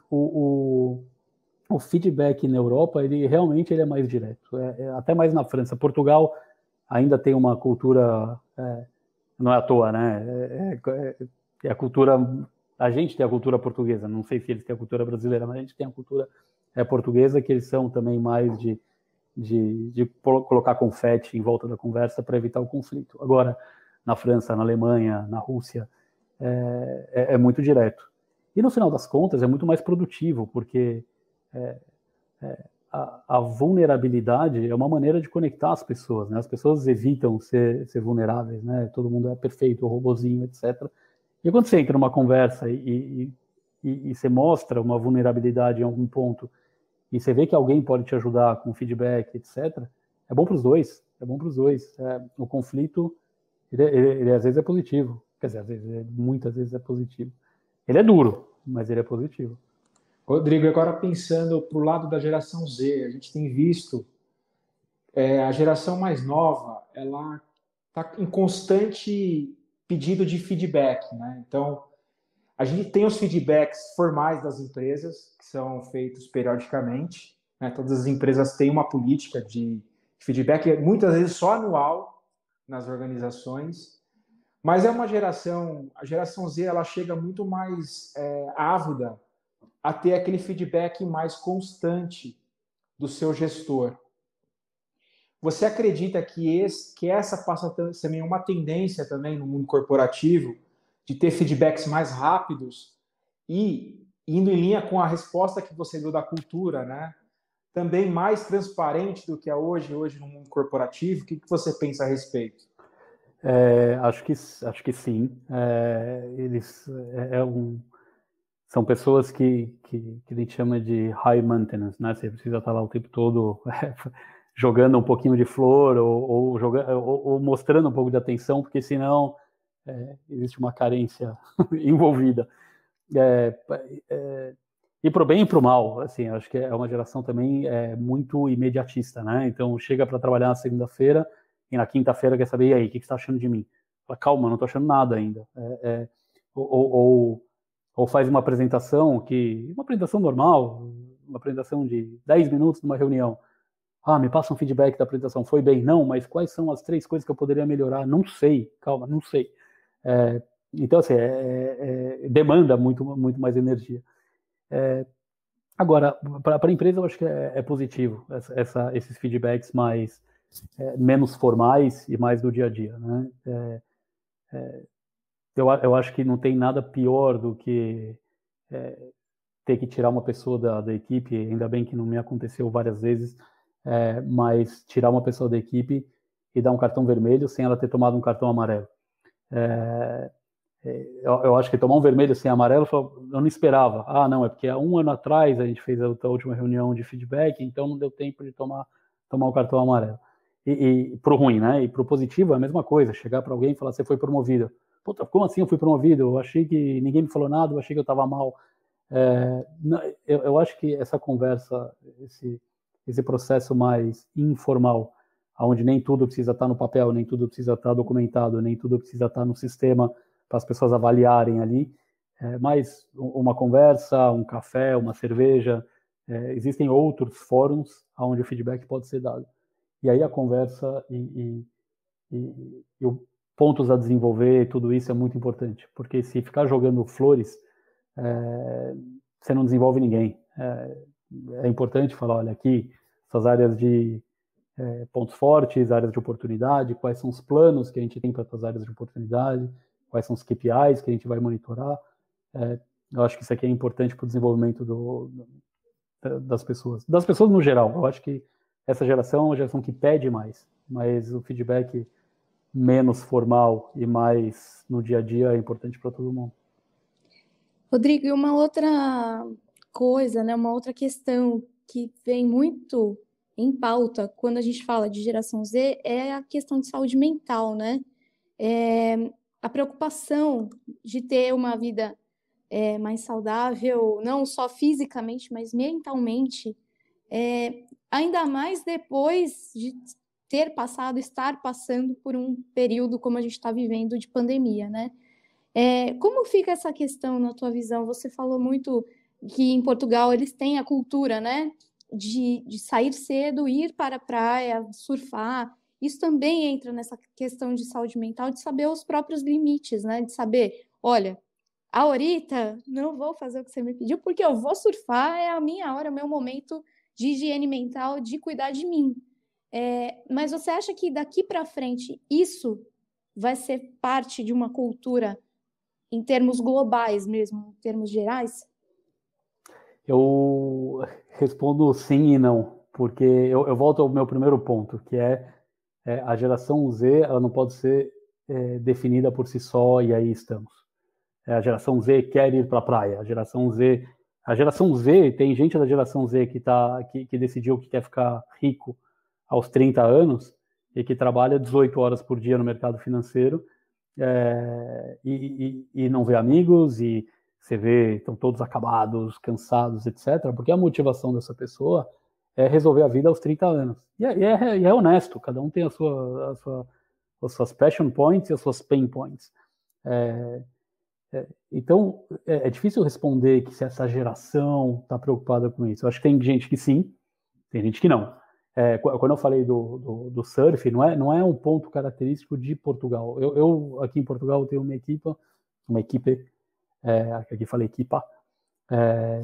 o, o, o feedback na Europa, ele realmente ele é mais direto. É, é, até mais na França. Portugal ainda tem uma cultura... É, não é à toa, né? É, é, é a cultura... A gente tem a cultura portuguesa, não sei se eles têm a cultura brasileira, mas a gente tem a cultura é portuguesa, que eles são também mais de, de, de colocar confete em volta da conversa para evitar o conflito. Agora, na França, na Alemanha, na Rússia, é, é, é muito direto. E no final das contas é muito mais produtivo, porque é, é, a, a vulnerabilidade é uma maneira de conectar as pessoas, né? As pessoas evitam ser, ser vulneráveis, né? Todo mundo é perfeito, robozinho, etcétera. E quando você entra numa conversa e, e, e, e você mostra uma vulnerabilidade em algum ponto, e você vê que alguém pode te ajudar com feedback, etcétera, é bom para os dois, é bom para os dois. É, o conflito, ele, ele, ele às vezes é positivo, quer dizer, às vezes, muitas vezes é positivo. Ele é duro, mas ele é positivo. Rodrigo, agora pensando para o lado da geração Z, a gente tem visto é, a geração mais nova, ela está em constante pedido de feedback, né? Então, a gente tem os feedbacks formais das empresas, que são feitos periodicamente, né? Todas as empresas têm uma política de feedback, muitas vezes só anual nas organizações, mas é uma geração, a geração Z, ela chega muito mais é, ávida a ter aquele feedback mais constante do seu gestor. Você acredita que, esse, que essa passa a ser também uma tendência também no mundo corporativo de ter feedbacks mais rápidos e indo em linha com a resposta que você deu da cultura, né? Também mais transparente do que é hoje, hoje no mundo corporativo? O que você pensa a respeito? É, acho que acho que sim. É, eles é, é um São pessoas que, que, que a gente chama de high maintenance, né? Você precisa estar lá o tempo todo é, jogando um pouquinho de flor ou, ou, jogando, ou, ou mostrando um pouco de atenção, porque senão é, existe uma carência envolvida. É, é, e para o bem e para o mal, assim, acho que é uma geração também é, muito imediatista, né? Então chega para trabalhar na segunda-feira e na quinta-feira quer saber, e aí, o que você está achando de mim? Fala, calma, não estou achando nada ainda. É, é, ou, ou ou faz uma apresentação que uma apresentação normal, uma apresentação de dez minutos numa reunião. Ah, me passa um feedback da apresentação, foi bem? Não, mas quais são as três coisas que eu poderia melhorar? Não sei, calma, não sei. É, então, assim, é, é, demanda muito, muito mais energia. É, agora, para a empresa, eu acho que é, é positivo essa, essa, esses feedbacks mais é, menos formais e mais do dia a dia, né? É, é, Eu, eu acho que não tem nada pior do que é, ter que tirar uma pessoa da, da equipe, ainda bem que não me aconteceu várias vezes, é, mas tirar uma pessoa da equipe e dar um cartão vermelho sem ela ter tomado um cartão amarelo. É, eu, eu acho que tomar um vermelho sem amarelo, eu não esperava. Ah, não, é porque há um ano atrás a gente fez a, a última reunião de feedback, então não deu tempo de tomar, tomar o cartão amarelo. E, e pro ruim, né? E pro positivo é a mesma coisa, chegar para alguém e falar, você foi promovido. Puta, como assim eu fui promovido? Eu achei que ninguém me falou nada, eu achei que eu estava mal. É, eu, eu acho que essa conversa, esse, esse processo mais informal, onde nem tudo precisa estar no papel, nem tudo precisa estar documentado, nem tudo precisa estar no sistema para as pessoas avaliarem ali, é, mas uma conversa, um café, uma cerveja, é, existem outros fóruns onde o feedback pode ser dado. E aí a conversa e, e, e, e o pontos a desenvolver, tudo isso é muito importante, porque se ficar jogando flores, é, você não desenvolve ninguém. É, é importante falar, olha, aqui, essas áreas de é, pontos fortes, áreas de oportunidade, quais são os planos que a gente tem para essas áreas de oportunidade, quais são os K P Is que a gente vai monitorar. É, eu acho que isso aqui é importante para o desenvolvimento do, do, das pessoas. Das pessoas no geral, eu acho que essa geração é uma geração que pede mais, mas o feedback menos formal e mais no dia a dia é importante para todo mundo. Rodrigo, e uma outra coisa, né, uma outra questão que vem muito em pauta quando a gente fala de geração Z é a questão de saúde mental, né? É, a preocupação de ter uma vida é, mais saudável, não só fisicamente, mas mentalmente, é, ainda mais depois de ter passado, estar passando por um período como a gente está vivendo de pandemia, né? É, como fica essa questão na tua visão? Você falou muito que em Portugal eles têm a cultura, né, de, de sair cedo, ir para a praia, surfar. Isso também entra nessa questão de saúde mental, de saber os próprios limites, né? De saber, olha, Aurita, não vou fazer o que você me pediu, porque eu vou surfar, é a minha hora, é o meu momento de higiene mental, de cuidar de mim. É, mas você acha que daqui para frente isso vai ser parte de uma cultura em termos globais mesmo, em termos gerais? Eu respondo sim e não, porque eu, eu volto ao meu primeiro ponto, que é, é a geração Z, ela não pode ser é, definida por si só e aí estamos. É, a geração Z quer ir para a praia, a geração Z, a geração Z, tem gente da geração Z que, tá, que, que decidiu que quer ficar rico aos trinta anos e que trabalha dezoito horas por dia no mercado financeiro é, e, e, e não vê amigos e você vê, estão todos acabados, cansados, etcétera. Porque a motivação dessa pessoa é resolver a vida aos trinta anos. E é, e é, e é honesto, cada um tem a sua, a sua, as suas passion points e as suas pain points. É, é, então, é, é difícil responder que se essa geração está preocupada com isso. Eu acho que tem gente que sim, tem gente que não. É, quando eu falei do, do, do surf, não é, não é um ponto característico de Portugal. Eu, eu aqui em Portugal, tenho uma equipe, uma equipe, é, aqui falei equipa, é,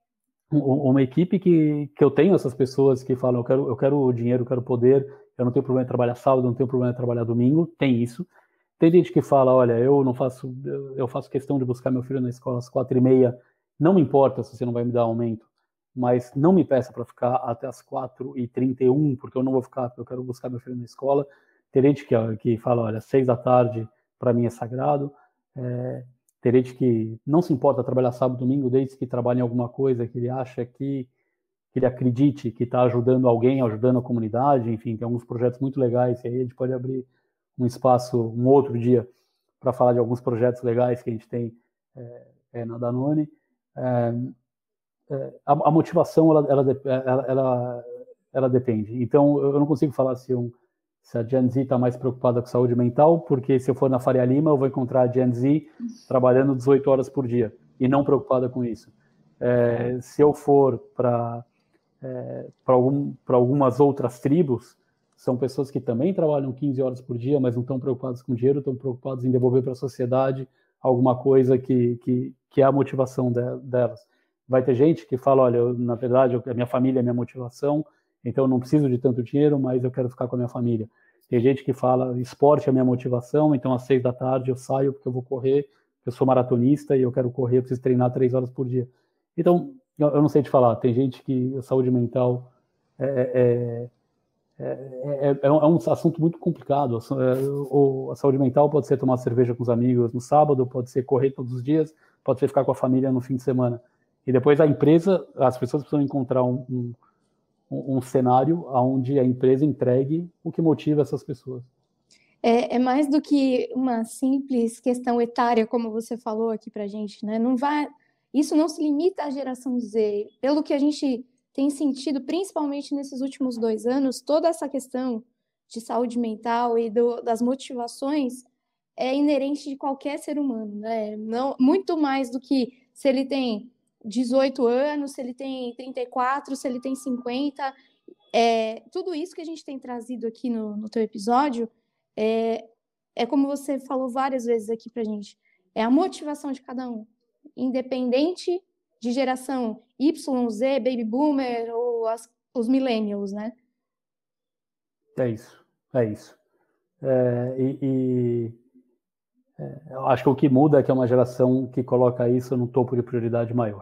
uma equipe que, que eu tenho essas pessoas que falam, eu quero, eu quero dinheiro, eu quero poder, eu não tenho problema em trabalhar sábado, não tenho problema em trabalhar domingo, tem isso. Tem gente que fala, olha, eu não faço, eu faço questão de buscar meu filho na escola às quatro e meia, não me importa se você não vai me dar aumento, mas não me peça para ficar até as quatro e trinta e um, porque eu não vou ficar, eu quero buscar meu filho na escola. Tem gente que, que fala, olha, seis da tarde para mim é sagrado. É, tem gente que não se importa trabalhar sábado e domingo, desde que trabalhe em alguma coisa que ele acha que, que ele acredite que está ajudando alguém, ajudando a comunidade, enfim, tem alguns projetos muito legais, e aí a gente pode abrir um espaço, um outro dia, para falar de alguns projetos legais que a gente tem é, é, na Danone. É, A, a motivação, ela, ela, ela, ela, ela depende. Então, eu não consigo falar se, um, se a Gen Z está mais preocupada com saúde mental, porque se eu for na Faria Lima, eu vou encontrar a Gen Z trabalhando dezoito horas por dia, e não preocupada com isso. É, se eu for para é, para algum, algumas outras tribos, são pessoas que também trabalham quinze horas por dia, mas não estão preocupadas com dinheiro, estão preocupadas em devolver para a sociedade alguma coisa que, que, que é a motivação de, delas. Vai ter gente que fala, olha, eu, na verdade, eu, a minha família é a minha motivação, então eu não preciso de tanto dinheiro, mas eu quero ficar com a minha família. Tem gente que fala, esporte é a minha motivação, então às seis da tarde eu saio porque eu vou correr, eu sou maratonista e eu quero correr, eu preciso treinar três horas por dia. Então, eu, eu não sei te falar, tem gente que a saúde mental é, é, é, é, é um assunto muito complicado. A saúde mental pode ser tomar cerveja com os amigos no sábado, pode ser correr todos os dias, pode ser ficar com a família no fim de semana. E depois a empresa, as pessoas precisam encontrar um, um, um cenário onde a empresa entregue o que motiva essas pessoas. É, é mais do que uma simples questão etária, como você falou aqui pra gente, né? Não vai, isso não se limita à geração Z. Pelo que a gente tem sentido, principalmente nesses últimos dois anos, toda essa questão de saúde mental e do, das motivações é inerente de qualquer ser humano, né? Não, muito mais do que se ele tem dezoito anos, se ele tem trinta e quatro, se ele tem cinquenta. É, tudo isso que a gente tem trazido aqui no, no teu episódio é, é como você falou várias vezes aqui pra gente, é a motivação de cada um, independente de geração Y, Z, Baby Boomer ou as, os Millennials, né? É isso, é isso. É, e, e é, eu acho que o que muda é que é uma geração que coloca isso no topo de prioridade maior.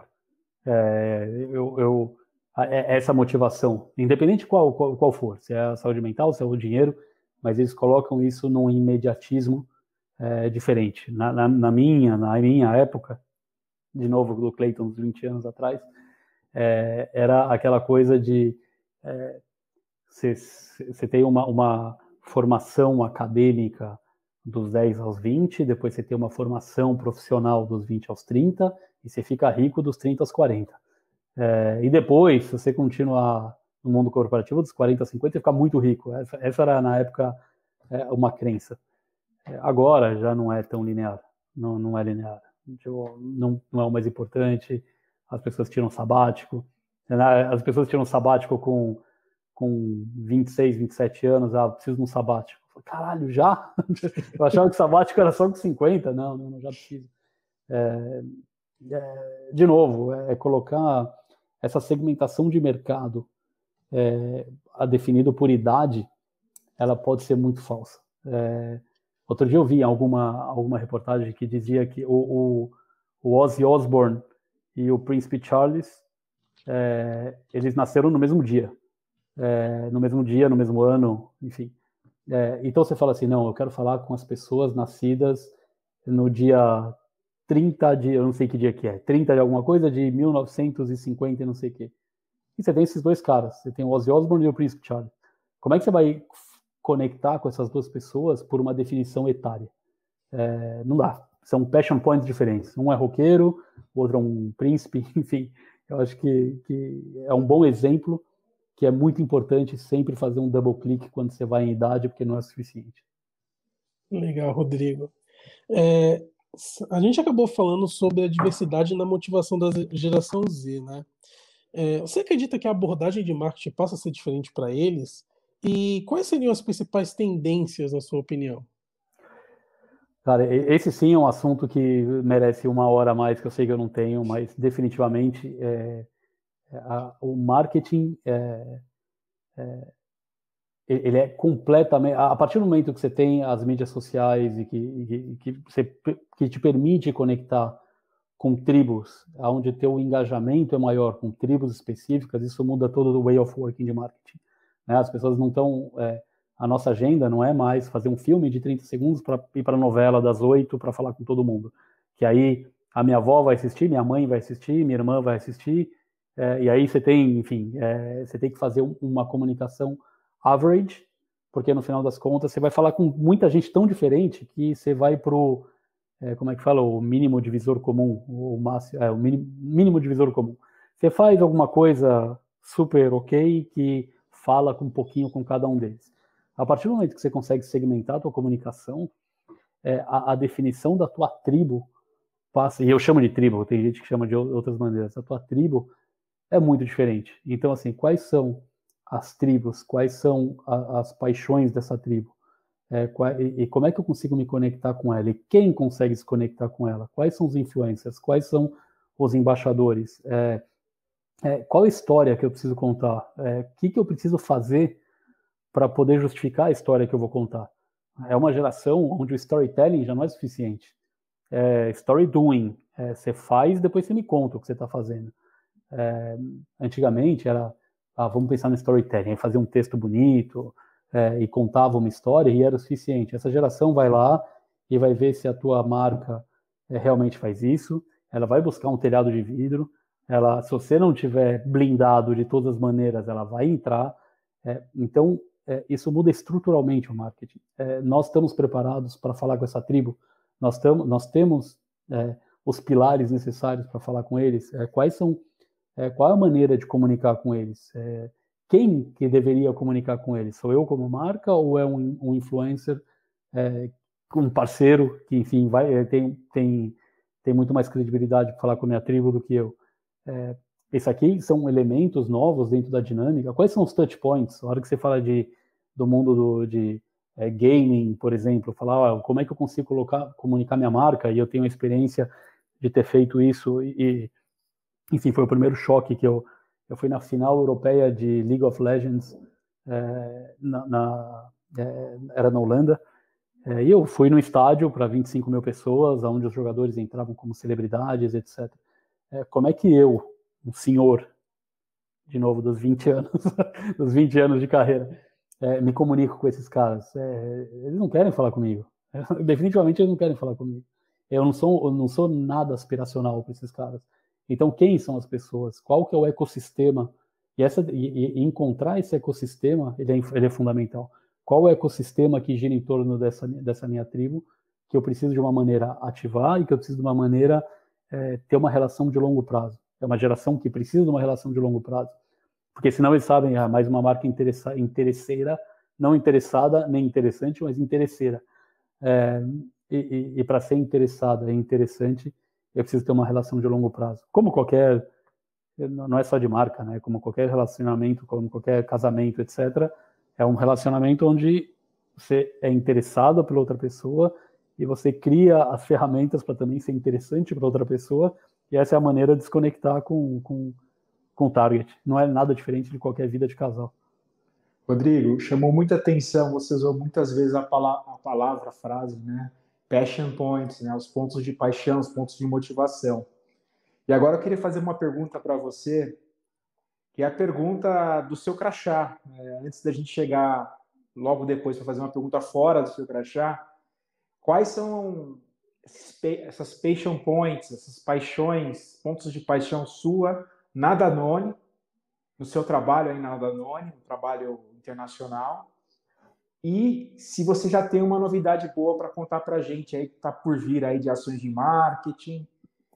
É, eu, eu, essa motivação, independente qual, qual, qual for, se é a saúde mental, se é o dinheiro, mas eles colocam isso num imediatismo é, diferente. Na, na, na, minha, na minha época, de novo, do Clayton, uns vinte anos atrás, é, era aquela coisa de você é, tem uma, uma formação acadêmica dos dez aos vinte, depois você tem uma formação profissional dos vinte aos trinta, e você fica rico dos trinta aos quarenta. É, e depois, se você continuar no mundo corporativo, dos quarenta a cinquenta, você fica muito rico. Essa, essa era, na época, é, uma crença. É, agora, já não é tão linear. Não, não é linear. Não, não é o mais importante. As pessoas tiram sabático. As pessoas tiram sabático com, com vinte e seis, vinte e sete anos. Ah, preciso de um sabático. Caralho, já? Eu achava que sabático era só com cinquenta. Não, não, já preciso. É, é, de novo, é colocar essa segmentação de mercado é, a definido por idade, ela pode ser muito falsa. É, outro dia eu vi alguma, alguma reportagem que dizia que o, o, o Ozzy Osbourne e o Príncipe Charles, é, eles nasceram no mesmo dia. É, no mesmo dia, no mesmo ano, enfim. É, então você fala assim, não, eu quero falar com as pessoas nascidas no dia trinta de, eu não sei que dia que é, trinta de alguma coisa, de mil novecentos e cinquenta e não sei o quê. E você tem esses dois caras, você tem o Ozzy Osbourne e o Príncipe Charles. Como é que você vai conectar com essas duas pessoas por uma definição etária? É, não dá. São passion points diferentes. Um é roqueiro, o outro é um príncipe, enfim. Eu acho que, que é um bom exemplo que é muito importante sempre fazer um double click quando você vai em idade, porque não é suficiente. Legal, Rodrigo. É, a gente acabou falando sobre a diversidade na motivação da geração Z, né? É, você acredita que a abordagem de marketing passa a ser diferente para eles? E quais seriam as principais tendências, na sua opinião? Cara, esse sim é um assunto que merece uma hora a mais, que eu sei que eu não tenho, mas definitivamente é, a, o marketing é, é, ele é completamente... A partir do momento que você tem as mídias sociais e que, que, que, você, que te permite conectar com tribos, onde o teu engajamento é maior, com tribos específicas, isso muda todo o way of working de marketing. Né? As pessoas não estão... É, a nossa agenda não é mais fazer um filme de trinta segundos para ir para a novela das oito para falar com todo mundo. Que aí a minha avó vai assistir, minha mãe vai assistir, minha irmã vai assistir, é, e aí você tem, enfim, é, você tem que fazer uma comunicação average, porque no final das contas você vai falar com muita gente tão diferente que você vai pro, é, como é que fala, o mínimo divisor comum, o máximo, é, o mínimo, mínimo divisor comum. Você faz alguma coisa super ok que fala com um pouquinho com cada um deles. A partir do momento que você consegue segmentar a tua comunicação, é, a, a definição da tua tribo passa, e eu chamo de tribo, tem gente que chama de outras maneiras, a tua tribo é muito diferente. Então, assim, quais são as tribos, quais são a, as paixões dessa tribo? É, qual, e, e como é que eu consigo me conectar com ela? E quem consegue se conectar com ela? Quais são os influencers? Quais são os embaixadores? É, é, qual a história que eu preciso contar? O é, que, que eu preciso fazer para poder justificar a história que eu vou contar? É uma geração onde o storytelling já não é suficiente. É story doing. É, você faz, depois você me conta o que você está fazendo. É, antigamente era, ah, vamos pensar no storytelling, fazer um texto bonito é, e contava uma história e era o suficiente. Essa geração vai lá e vai ver se a tua marca é, realmente faz isso. Ela vai buscar um telhado de vidro. Ela, se você não tiver blindado de todas as maneiras, ela vai entrar. É, então, é, isso muda estruturalmente o marketing. É, nós estamos preparados para falar com essa tribo. Nós, tamo, nós temos é, os pilares necessários para falar com eles. É, quais são, é, qual é a maneira de comunicar com eles? É, quem que deveria comunicar com eles? Sou eu como marca ou é um, um influencer, é, um parceiro que, enfim, vai, tem, tem, tem muito mais credibilidade para falar com a minha tribo do que eu? É, Esse aqui são elementos novos dentro da dinâmica. Quais são os touch points? A hora que você fala de, do mundo do, de é, gaming, por exemplo, falar ó, como é que eu consigo colocar, comunicar minha marca, e eu tenho a experiência de ter feito isso, e, enfim, foi o primeiro choque que eu, eu fui na final europeia de League of Legends, é, na, na, é, era na Holanda, é, e eu fui no estádio para vinte e cinco mil pessoas, onde os jogadores entravam como celebridades, etcétera. É, como é que eu, um senhor, de novo, dos vinte anos, dos vinte anos de carreira, é, me comunico com esses caras? É, eles não querem falar comigo. É, definitivamente eles não querem falar comigo. Eu não sou, eu não sou nada aspiracional para esses caras. Então, quem são as pessoas? Qual que é o ecossistema? E, essa, e, e encontrar esse ecossistema, ele é, ele é fundamental. Qual é o ecossistema que gira em torno dessa, dessa minha tribo, que eu preciso de uma maneira ativar e que eu preciso de uma maneira é, ter uma relação de longo prazo? É uma geração que precisa de uma relação de longo prazo. Porque senão eles sabem, ah, mais uma marca interessa, interesseira, não interessada nem interessante, mas interesseira. É, e e, e para ser interessada e interessante, eu preciso ter uma relação de longo prazo. Como qualquer, não é só de marca, né? Como qualquer relacionamento, como qualquer casamento, etcétera, é um relacionamento onde você é interessado pela outra pessoa e você cria as ferramentas para também ser interessante para outra pessoa, e essa é a maneira de desconectar com, com, com o target. Não é nada diferente de qualquer vida de casal. Rodrigo, chamou muita atenção, você usou muitas vezes a, pala a palavra, a frase, né? Passion points, né? Os pontos de paixão, os pontos de motivação. E agora eu queria fazer uma pergunta para você, que é a pergunta do seu crachá. É, antes da gente chegar logo depois para fazer uma pergunta fora do seu crachá, quais são essas passion points, essas paixões, pontos de paixão sua na Danone, no seu trabalho aí na Danone, um trabalho internacional, e se você já tem uma novidade boa para contar para a gente aí que está por vir aí de ações de marketing,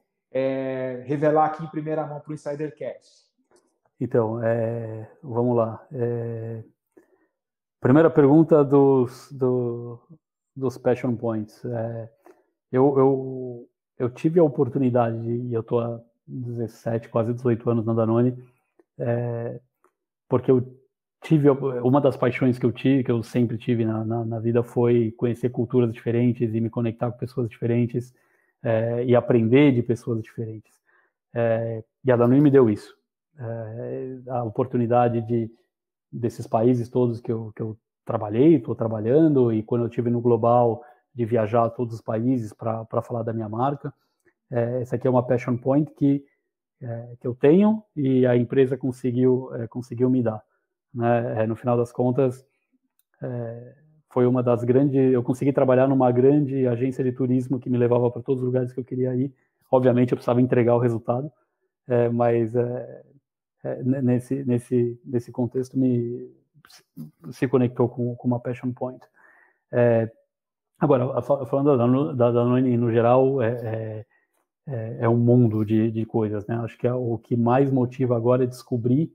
é, revelar aqui em primeira mão para o InsiderCast. Então, é, vamos lá. É, primeira pergunta dos, do, dos passion points. É, eu, eu, eu tive a oportunidade, e eu estou há dezessete, quase dezoito anos na Danone, é, porque eu tive, uma das paixões que eu tive, que eu sempre tive na, na, na vida, foi conhecer culturas diferentes e me conectar com pessoas diferentes, é, e aprender de pessoas diferentes. É, e a Danone me deu isso. É, a oportunidade de, desses países todos que eu, que eu trabalhei, estou trabalhando, e quando eu estive no Global, de viajar a todos os países para falar da minha marca. É, essa aqui é uma passion point que, é, que eu tenho e a empresa conseguiu, é, conseguiu me dar. Né? É, no final das contas, é, foi uma das grandes... Eu consegui trabalhar numa grande agência de turismo que me levava para todos os lugares que eu queria ir. Obviamente, eu precisava entregar o resultado, é, mas... É, É, nesse, nesse, nesse contexto me se conectou com, com uma passion point. É, agora, falando da Danone no geral, é, é, é um mundo de, de coisas, né? Acho que é o que mais motiva agora é descobrir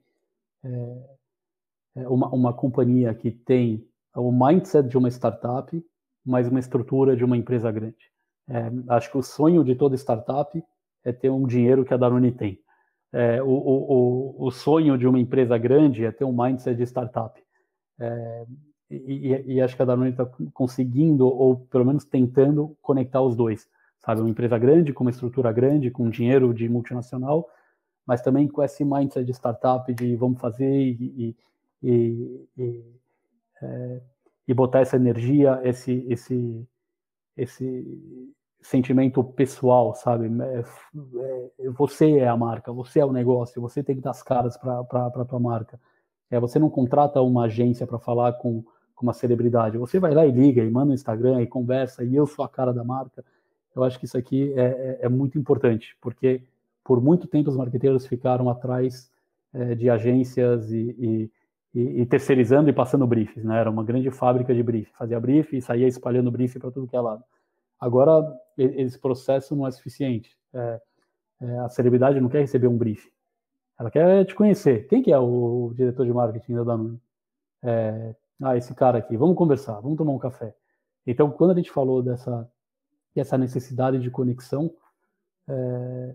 é, uma, uma companhia que tem o mindset de uma startup, mas uma estrutura de uma empresa grande. É, acho que o sonho de toda startup é ter um dinheiro que a Danone tem. É, o, o, o sonho de uma empresa grande é ter um mindset de startup. É, e, e acho que a Danone está conseguindo, ou pelo menos tentando, conectar os dois. Sabe? Uma empresa grande, com uma estrutura grande, com dinheiro de multinacional, mas também com esse mindset de startup, de vamos fazer e, e, e, é, e botar essa energia, esse, esse, esse sentimento pessoal, sabe? É, é, você é a marca, você é o negócio, você tem que dar as caras para a tua marca. É, você não contrata uma agência para falar com, com uma celebridade, você vai lá e liga, e manda no Instagram, e conversa, e eu sou a cara da marca. Eu acho que isso aqui é, é, é muito importante, porque por muito tempo os marqueteiros ficaram atrás é, de agências e, e, e, e terceirizando e passando briefs, né? Era uma grande fábrica de brief, fazia brief e saía espalhando brief para tudo que é lado. Agora, esse processo não é suficiente. É, é, a celebridade não quer receber um briefing. Ela quer te conhecer. Quem que é o, o diretor de marketing da Danone? É, ah, esse cara aqui. Vamos conversar, vamos tomar um café. Então, quando a gente falou dessa, dessa necessidade de conexão é,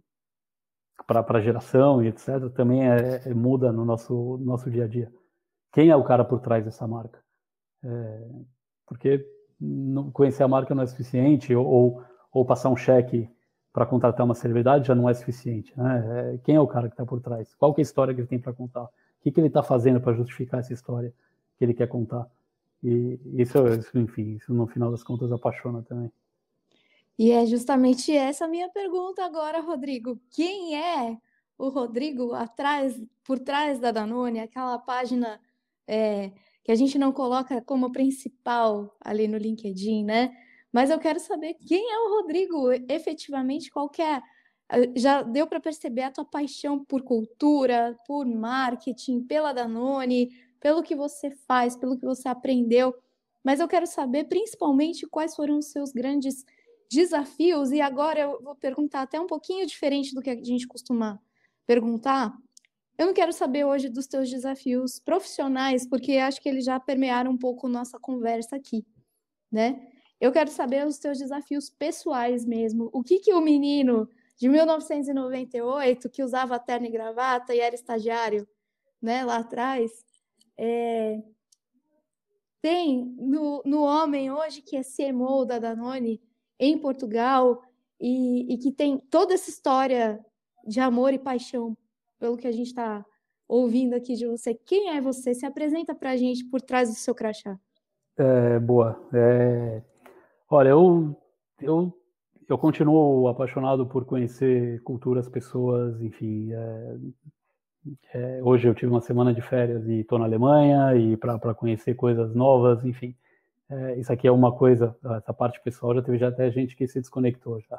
para a geração e etcétera, também é, é, muda no nosso, nosso dia a dia. Quem é o cara por trás dessa marca? É, porque... Não, conhecer a marca não é suficiente, ou, ou, ou passar um cheque para contratar uma celebridade já não é suficiente, né? É, quem é o cara que está por trás? Qual que é a história que ele tem para contar? O que, que ele está fazendo para justificar essa história que ele quer contar? E isso, isso, enfim, isso no final das contas apaixona também. E é justamente essa a minha pergunta agora, Rodrigo. Quem é o Rodrigo atrás, por trás da Danone, aquela página... É, que a gente não coloca como principal ali no LinkedIn, né? Mas eu quero saber quem é o Rodrigo, efetivamente, qual que é. Já deu para perceber a tua paixão por cultura, por marketing, pela Danone, pelo que você faz, pelo que você aprendeu. Mas eu quero saber, principalmente, quais foram os seus grandes desafios. E agora eu vou perguntar até um pouquinho diferente do que a gente costuma perguntar. Eu não quero saber hoje dos teus desafios profissionais, porque acho que eles já permearam um pouco nossa conversa aqui, né? Eu quero saber os teus desafios pessoais mesmo. O que que o menino de mil novecentos e noventa e oito, que usava terno e gravata e era estagiário, né, lá atrás, é... tem no, no homem hoje que é C M O da Danone em Portugal e, e que tem toda essa história de amor e paixão pelo que a gente está ouvindo aqui de você. Quem é você? Se apresenta para a gente por trás do seu crachá. É, boa. É, olha, eu, eu, eu continuo apaixonado por conhecer culturas, pessoas, enfim. É, é, hoje eu tive uma semana de férias e estou na Alemanha e para conhecer coisas novas, enfim. É, isso aqui é uma coisa, essa parte pessoal, já teve já até gente que se desconectou já.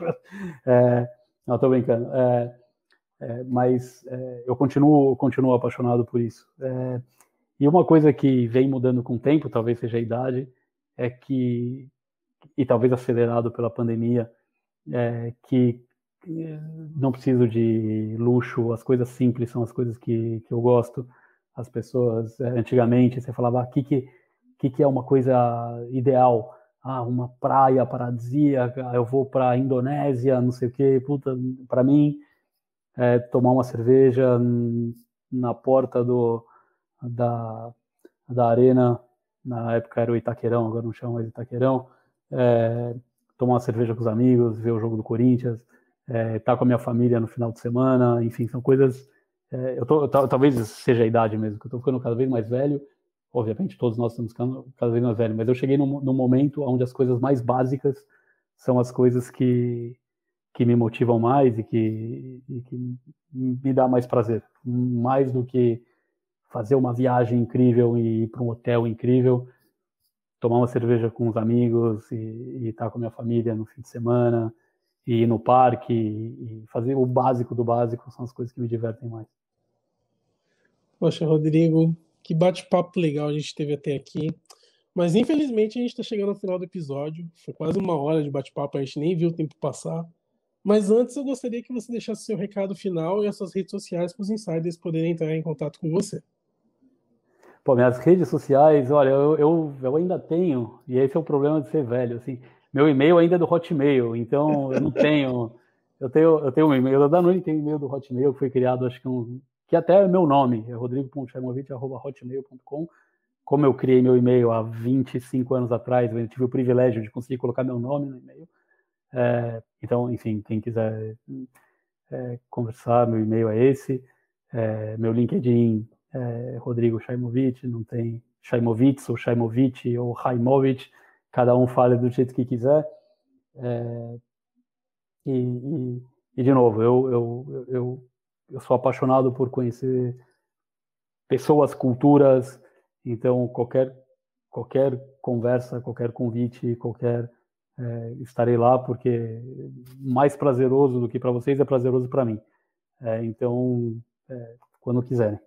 É, não, estou brincando. É, é, mas é, eu continuo, continuo apaixonado por isso. É, e uma coisa que vem mudando com o tempo, talvez seja a idade, é que, e talvez acelerado pela pandemia, é, que não preciso de luxo, as coisas simples são as coisas que, que eu gosto. As pessoas, antigamente, você falava, o ah, que, que, que, que é uma coisa ideal? Ah, uma praia paradisíaca, eu vou para a Indonésia, não sei o quê. Puta, para mim, é, tomar uma cerveja na porta do, da, da arena, na época era o Itaquerão, agora não chama mais Itaquerão, é, tomar uma cerveja com os amigos, ver o jogo do Corinthians, é, estar com a minha família no final de semana, enfim, são coisas... É, eu tô, eu, talvez seja a idade mesmo, que eu estou ficando cada vez mais velho, obviamente todos nós estamos ficando cada vez mais velhos, mas eu cheguei num, num momento onde as coisas mais básicas são as coisas que, que me motivam mais e que, e que me dá mais prazer, mais do que fazer uma viagem incrível e ir para um hotel incrível, tomar uma cerveja com os amigos e, e estar com a minha família no fim de semana, e ir no parque e, e fazer o básico do básico são as coisas que me divertem mais. Poxa, Rodrigo, que bate-papo legal a gente teve até aqui. Mas infelizmente a gente está chegando ao final do episódio. Foi quase uma hora de bate-papo, a gente nem viu o tempo passar. Mas antes eu gostaria que você deixasse seu recado final e as suas redes sociais para os insiders poderem entrar em contato com você. Pô, minhas redes sociais, olha, eu, eu, eu ainda tenho, e esse é o problema de ser velho, assim, meu e-mail ainda é do Hotmail, então eu não tenho, eu tenho, eu tenho um e-mail da Danone, tem um e-mail do Hotmail que foi criado, acho que um, que até é meu nome, é rodrigo ponto chaimovic arroba hotmail ponto com. Como eu criei meu e-mail há vinte e cinco anos atrás, eu tive o privilégio de conseguir colocar meu nome no e-mail. É, então, enfim, quem quiser é, conversar, meu e-mail é esse, é, meu LinkedIn é Rodrigo Chaimovic, não tem Chaimovic ou Chaimovic ou Raimovic, cada um fala do jeito que quiser. É, e, e, e, de novo, eu, eu, eu, eu sou apaixonado por conhecer pessoas, culturas, então qualquer, qualquer conversa, qualquer convite, qualquer... É, estarei lá, porque mais prazeroso do que para vocês é prazeroso para mim. É, então, é, quando quiserem.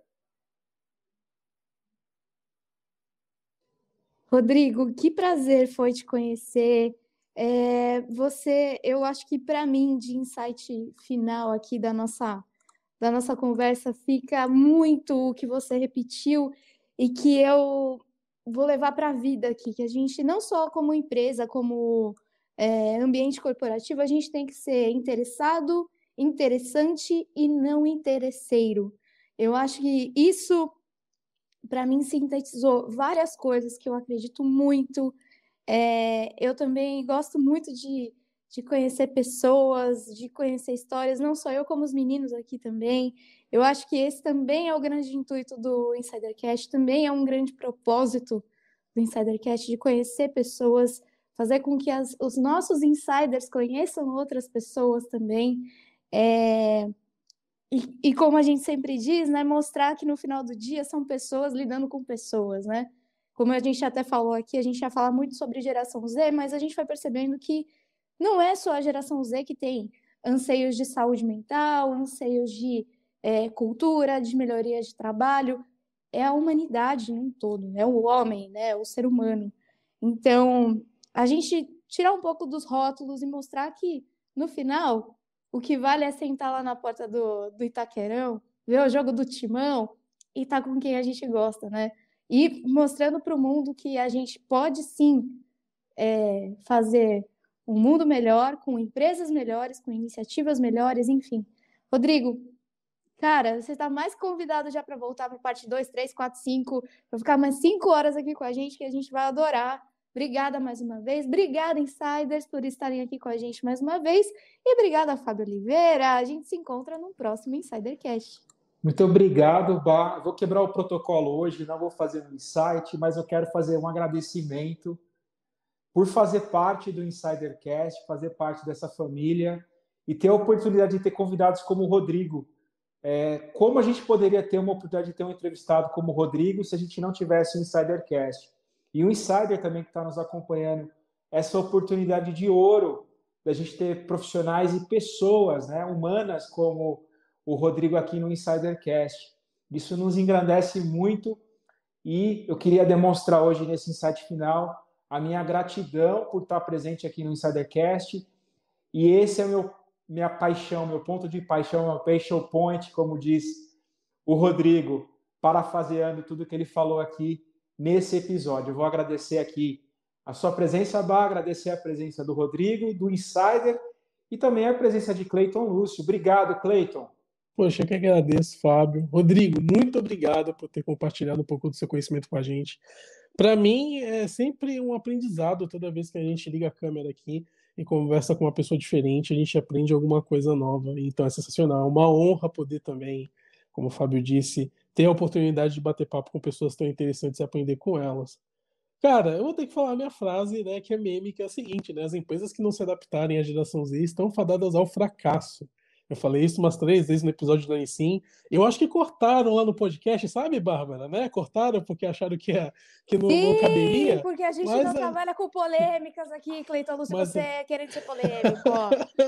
Rodrigo, que prazer foi te conhecer. É, você, eu acho que para mim, de insight final aqui da nossa, da nossa conversa, fica muito o que você repetiu e que eu vou levar para a vida aqui, que a gente, não só como empresa, como é, ambiente corporativo, a gente tem que ser interessado, interessante e não interesseiro. Eu acho que isso, para mim, sintetizou várias coisas que eu acredito muito. É, eu também gosto muito de, de conhecer pessoas, de conhecer histórias, não só eu, como os meninos aqui também. Eu acho que esse também é o grande intuito do InsiderCast, também é um grande propósito do InsiderCast, de conhecer pessoas, fazer com que as, os nossos insiders conheçam outras pessoas também. É, e, e como a gente sempre diz, né, mostrar que no final do dia são pessoas lidando com pessoas, né? Como a gente até falou aqui, a gente já fala muito sobre geração Z, mas a gente vai percebendo que não é só a geração Z que tem anseios de saúde mental, anseios de é, cultura, de melhoria de trabalho, é a humanidade num todo, é o homem, né, o ser humano. Então, a gente tirar um pouco dos rótulos e mostrar que, no final, o que vale é sentar lá na porta do, do Itaquerão, ver o jogo do Timão e estar com quem a gente gosta, né? E mostrando para o mundo que a gente pode, sim, é, fazer um mundo melhor, com empresas melhores, com iniciativas melhores, enfim. Rodrigo, Cara, você está mais convidado já para voltar para parte dois, três, quatro, cinco, para ficar mais cinco horas aqui com a gente, que a gente vai adorar. Obrigada mais uma vez. Obrigada, Insiders, por estarem aqui com a gente mais uma vez. E obrigada, Fábio Oliveira. A gente se encontra no próximo Insidercast. Muito obrigado, Bá. Vou quebrar o protocolo hoje, não vou fazer um insight, mas eu quero fazer um agradecimento por fazer parte do Insidercast, fazer parte dessa família e ter a oportunidade de ter convidados como o Rodrigo. É, como a gente poderia ter uma oportunidade de ter um entrevistado como o Rodrigo se a gente não tivesse o Insidercast? E o Insider também que está nos acompanhando, essa oportunidade de ouro da gente ter profissionais e pessoas, né, humanas como o Rodrigo aqui no Insidercast. Isso nos engrandece muito e eu queria demonstrar hoje nesse insight final a minha gratidão por estar presente aqui no Insidercast. E esse é o meu minha paixão, meu ponto de paixão, meu passion point, como diz o Rodrigo, parafraseando tudo que ele falou aqui nesse episódio. Eu vou agradecer aqui a sua presença, Bá, agradecer a presença do Rodrigo, do Insider e também a presença de Cleiton Lúcio. Obrigado, Cleiton. Poxa, eu que agradeço, Fábio. Rodrigo, muito obrigado por ter compartilhado um pouco do seu conhecimento com a gente. Para mim, é sempre um aprendizado toda vez que a gente liga a câmera aqui e conversa com uma pessoa diferente, a gente aprende alguma coisa nova. Então é sensacional. É uma honra poder também, como o Fábio disse, ter a oportunidade de bater papo com pessoas tão interessantes e aprender com elas. Cara, eu vou ter que falar a minha frase, né, que é meme, que é a seguinte, né? As empresas que não se adaptarem à geração Z estão fadadas ao fracasso. Eu falei isso umas três vezes no episódio da Ensym. Eu acho que cortaram lá no podcast, sabe, Bárbara, né? Cortaram porque acharam que, ia, que não, não caberia. Sim, porque a gente mas não é- trabalha com polêmicas aqui, Cleiton Lúcio, Mas- você é querendo ser polêmico, ó.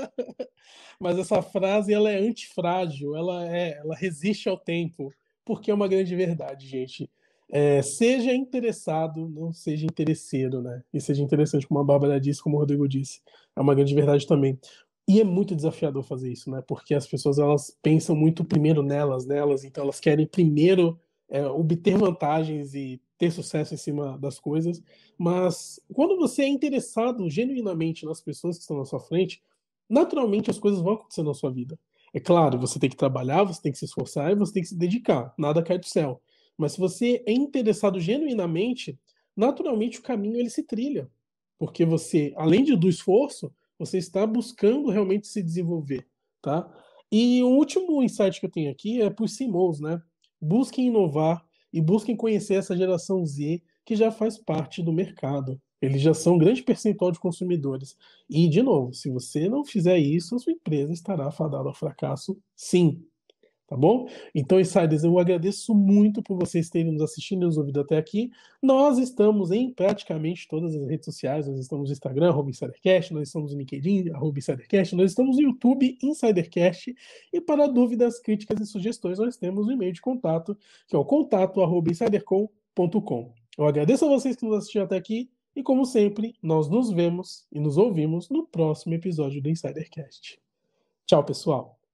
Mas essa frase, ela é antifrágil, ela, é, ela resiste ao tempo, porque é uma grande verdade, gente. É, seja interessado, não seja interesseiro, né? E seja interessante, como a Bárbara disse, como o Rodrigo disse. É uma grande verdade também. E é muito desafiador fazer isso, né? Porque as pessoas, elas pensam muito primeiro nelas, nelas, então elas querem primeiro é, obter vantagens e ter sucesso em cima das coisas. Mas quando você é interessado genuinamente nas pessoas que estão na sua frente, naturalmente as coisas vão acontecer na sua vida. É claro, você tem que trabalhar, você tem que se esforçar e você tem que se dedicar. Nada cai do céu. Mas se você é interessado genuinamente, naturalmente o caminho ele se trilha. Porque você, além de, do esforço, você está buscando realmente se desenvolver, tá? E o último insight que eu tenho aqui é para os C M Os, né? Busquem inovar e busquem conhecer essa geração Z que já faz parte do mercado. Eles já são um grande percentual de consumidores. E, de novo, se você não fizer isso, a sua empresa estará fadada ao fracasso, sim. Tá bom? Então, Insiders, eu agradeço muito por vocês terem nos assistido e nos ouvido até aqui. Nós estamos em praticamente todas as redes sociais. Nós estamos no Instagram, arroba InsiderCast, nós estamos no LinkedIn, arroba InsiderCast, nós estamos no YouTube, InsiderCast. E para dúvidas, críticas e sugestões, nós temos o e-mail de contato, que é o contato arroba insidercom ponto com. Eu agradeço a vocês que nos assistiram até aqui. E, como sempre, nós nos vemos e nos ouvimos no próximo episódio do InsiderCast. Tchau, pessoal!